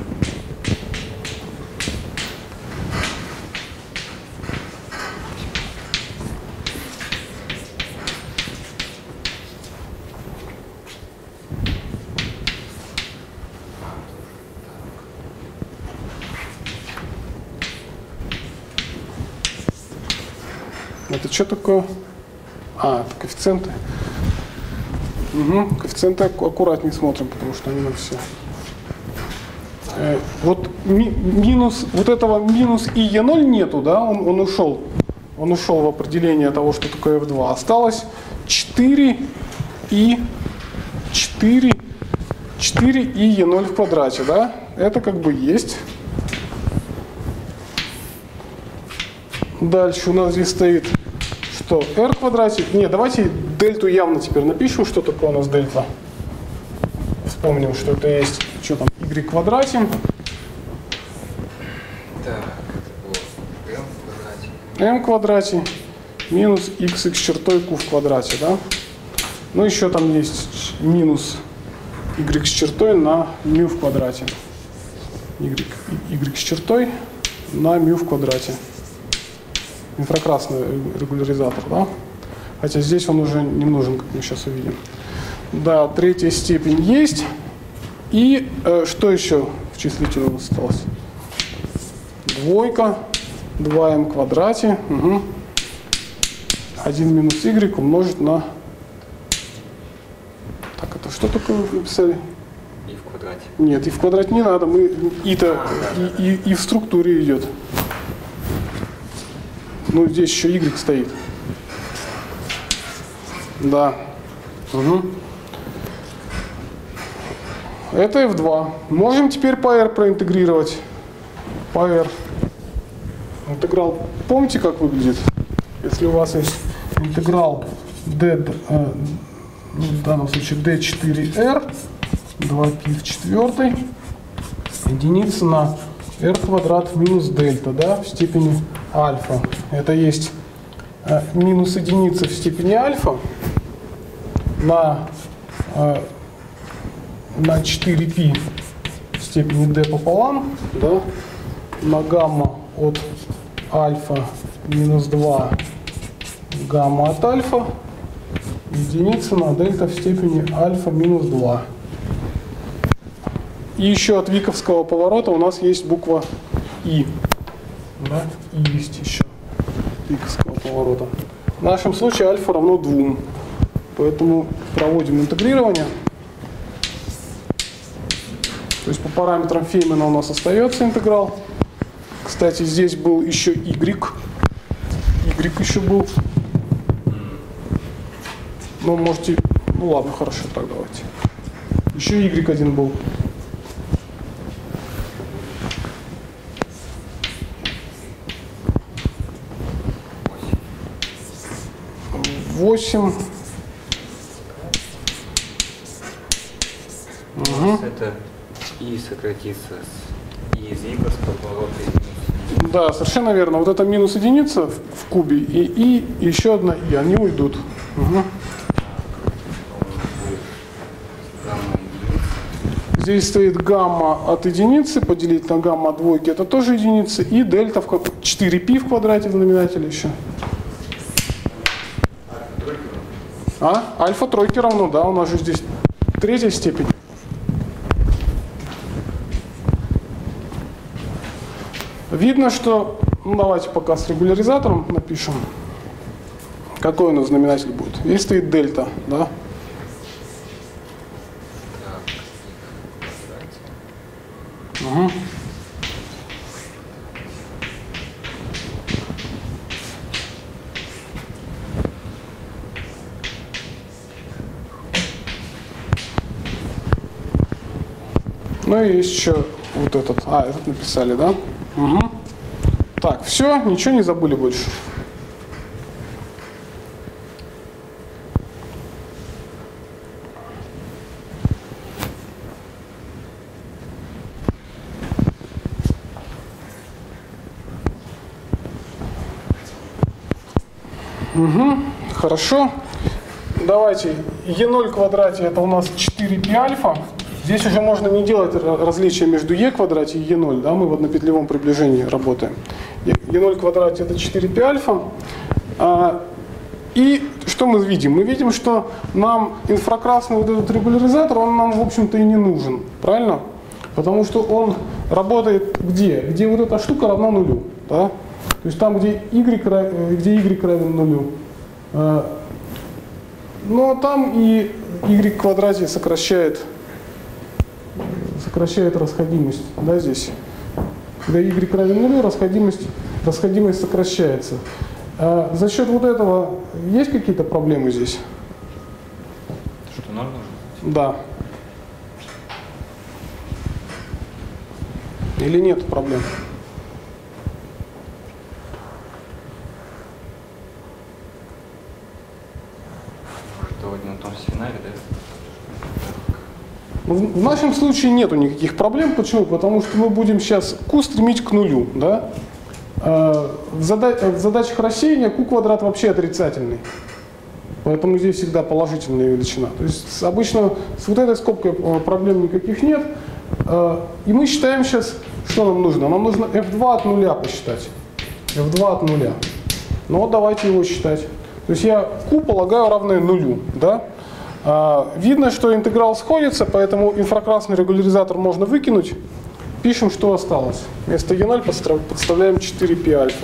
Это что такое? А, это коэффициенты. Угу. Коэффициенты аккуратнее смотрим, потому что они нам все. Э, вот ми минус, вот этого минус и е ноль нету, да? Он, он ушел. Он ушел в определение того, что такое эф два. Осталось четыре и четыре, четыре и е ноль в квадрате, да? Это как бы есть. Дальше у нас здесь стоит что? R в квадрате. Не, давайте дельту явно теперь напишем, что такое у нас дельта. Вспомним, что это есть, что там, y в квадрате. Так, это было m в квадрате. m в квадрате минус x чертой q в квадрате, да? Ну, еще там есть минус y с чертой на μ в квадрате. y, y с чертой на μ в квадрате. Инфракрасный регуляризатор, да? Хотя здесь он уже не нужен, как мы сейчас увидим. Да, третья степень есть. И э, что еще в числителе у нас осталось? Двойка, два эм в квадрате. Угу. один минус y умножить на... Так, это что такое вы написали? И в квадрате. Нет, и в квадрате не надо. Мы и-то и, и, и в структуре идет. Ну, здесь еще y стоит. Да. Угу. Это эф два. Можем теперь по r проинтегрировать. По r. Интеграл, помните, как выглядит? Если у вас есть интеграл d, э, ну, в данном случае d четыре эр, два пи в четвертой, единица на r квадрат минус дельта, да, в степени альфа. Это есть э, минус единица в степени альфа на, э, на четыре пи в степени d пополам, да, на гамма от альфа минус два гамма от альфа, единица на дельта в степени альфа минус два. И еще от виковского поворота у нас есть буква И. Да? И есть еще виковского поворота. В нашем случае альфа равно двум. Поэтому проводим интегрирование. То есть по параметрам Феймана у нас остается интеграл. Кстати, здесь был еще y. Y еще был. Ну, можете... Ну ладно, хорошо, так давайте. Еще y один был. восемь. Угу. Это и сократится с и из y с поворота и минус. Да, совершенно верно. Вот это минус единица в, в кубе и и еще одна и, они уйдут. Угу. Здесь стоит гамма от единицы, поделить на гамма от двойки, это тоже единица, и дельта в четыре пи в квадрате в знаменателе еще. А? Альфа тройки равно, да, у нас же здесь третья степень. Видно, что, ну давайте пока с регуляризатором напишем, какой у нас знаменатель будет. Здесь стоит дельта, да? Угу. Ну и есть еще вот этот. А, этот написали, да? Угу. Так, все, ничего не забыли больше. Угу, хорошо. Давайте, е ноль в квадрате это у нас четыре пи альфа. Здесь уже можно не делать различия между е в квадрате и е ноль, да, мы вот на петлевом приближении работаем. е ноль в квадрате это четыре пи альфа. А, и что мы видим? Мы видим, что нам инфракрасный вот этот регуляризатор, он нам, в общем-то, и не нужен. Правильно? Потому что он работает где? Где вот эта штука равна нулю. Да? То есть там, где y, где y равен нулю. Но там и y в квадрате сокращает, сокращает расходимость. Да, здесь. Когда y равен нулю, расходимость, расходимость сокращается. А за счет вот этого есть какие-то проблемы здесь? Что ноль нужно? Да. Или нет проблем? Может, на том сигнале, да? В нашем случае нету никаких проблем. Почему? Потому что мы будем сейчас q стремить к нулю. Да? В задачах рассеяния q квадрат вообще отрицательный. Поэтому здесь всегда положительная величина. То есть обычно с вот этой скобкой проблем никаких нет. И мы считаем сейчас, что нам нужно. Нам нужно эф два от нуля посчитать. эф два от нуля. Ну вот давайте его считать. То есть я q полагаю равное нулю. Да? Видно, что интеграл сходится, поэтому инфракрасный регуляризатор можно выкинуть. Пишем, что осталось. Вместо е ноль подставляем четыре пи альфа.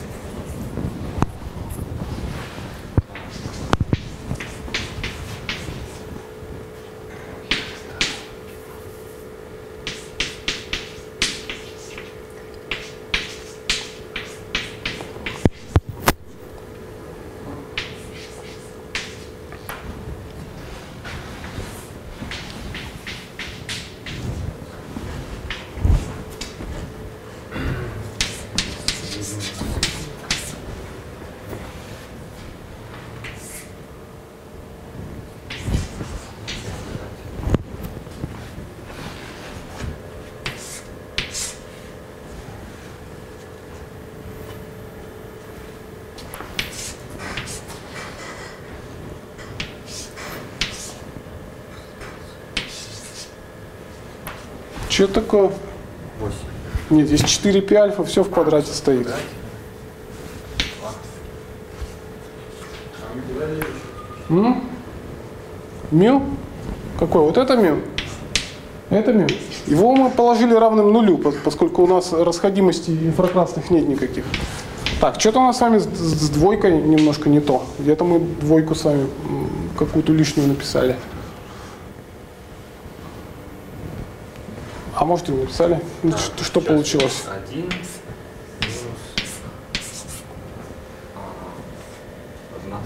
Что такое? восемь. Нет, здесь четыре пи альфа, все в квадрате стоит. М? Мю? Какой? Вот это мю? Это мю. Его мы положили равным нулю, поскольку у нас расходимости инфракрасных нет никаких. Так, что-то у нас с вами с, с двойкой немножко не то. Где-то мы двойку с вами какую-то лишнюю написали. А может и не написали? Да, что что получилось? один минус одна.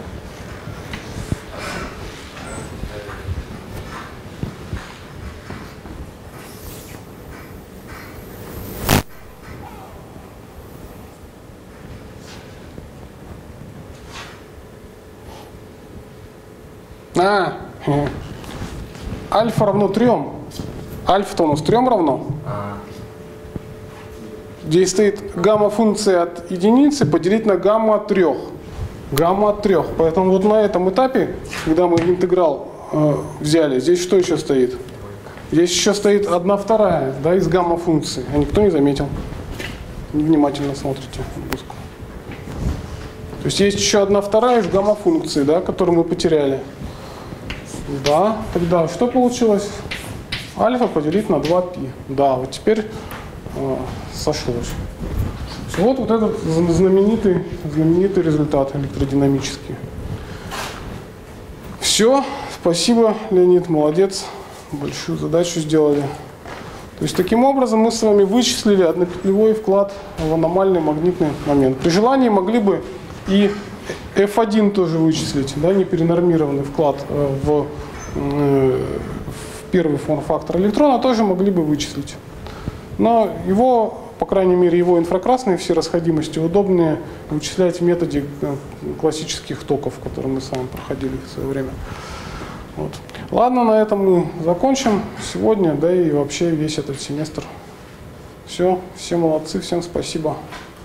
А, альфа равно трем. Альфа-то у нас трем равно. А. Здесь стоит гамма-функция от единицы поделить на гамма от трех. Гамма от трех. Поэтому вот на этом этапе, когда мы интеграл э, взяли, здесь что еще стоит? Здесь еще стоит одна вторая, да, из гамма-функции. А никто не заметил. Внимательно смотрите. То есть есть еще одна вторая из гамма-функции, да, которую мы потеряли. Да, тогда что получилось? Альфа поделить на два пи. Да, вот теперь э, сошлось. Вот, вот этот знаменитый, знаменитый результат электродинамический. Все, спасибо, Леонид, молодец, большую задачу сделали. То есть таким образом мы с вами вычислили однопетлевой вклад в аномальный магнитный момент. При желании могли бы и эф один тоже вычислить, да, неперенормированный вклад в, в первый форм-фактор электрона тоже могли бы вычислить. Но его, по крайней мере, его инфракрасные все расходимости удобнее вычислять в методе классических токов, которые мы с вами проходили в свое время. Вот. Ладно, на этом мы закончим сегодня, да и вообще весь этот семестр. Все, все молодцы, всем спасибо.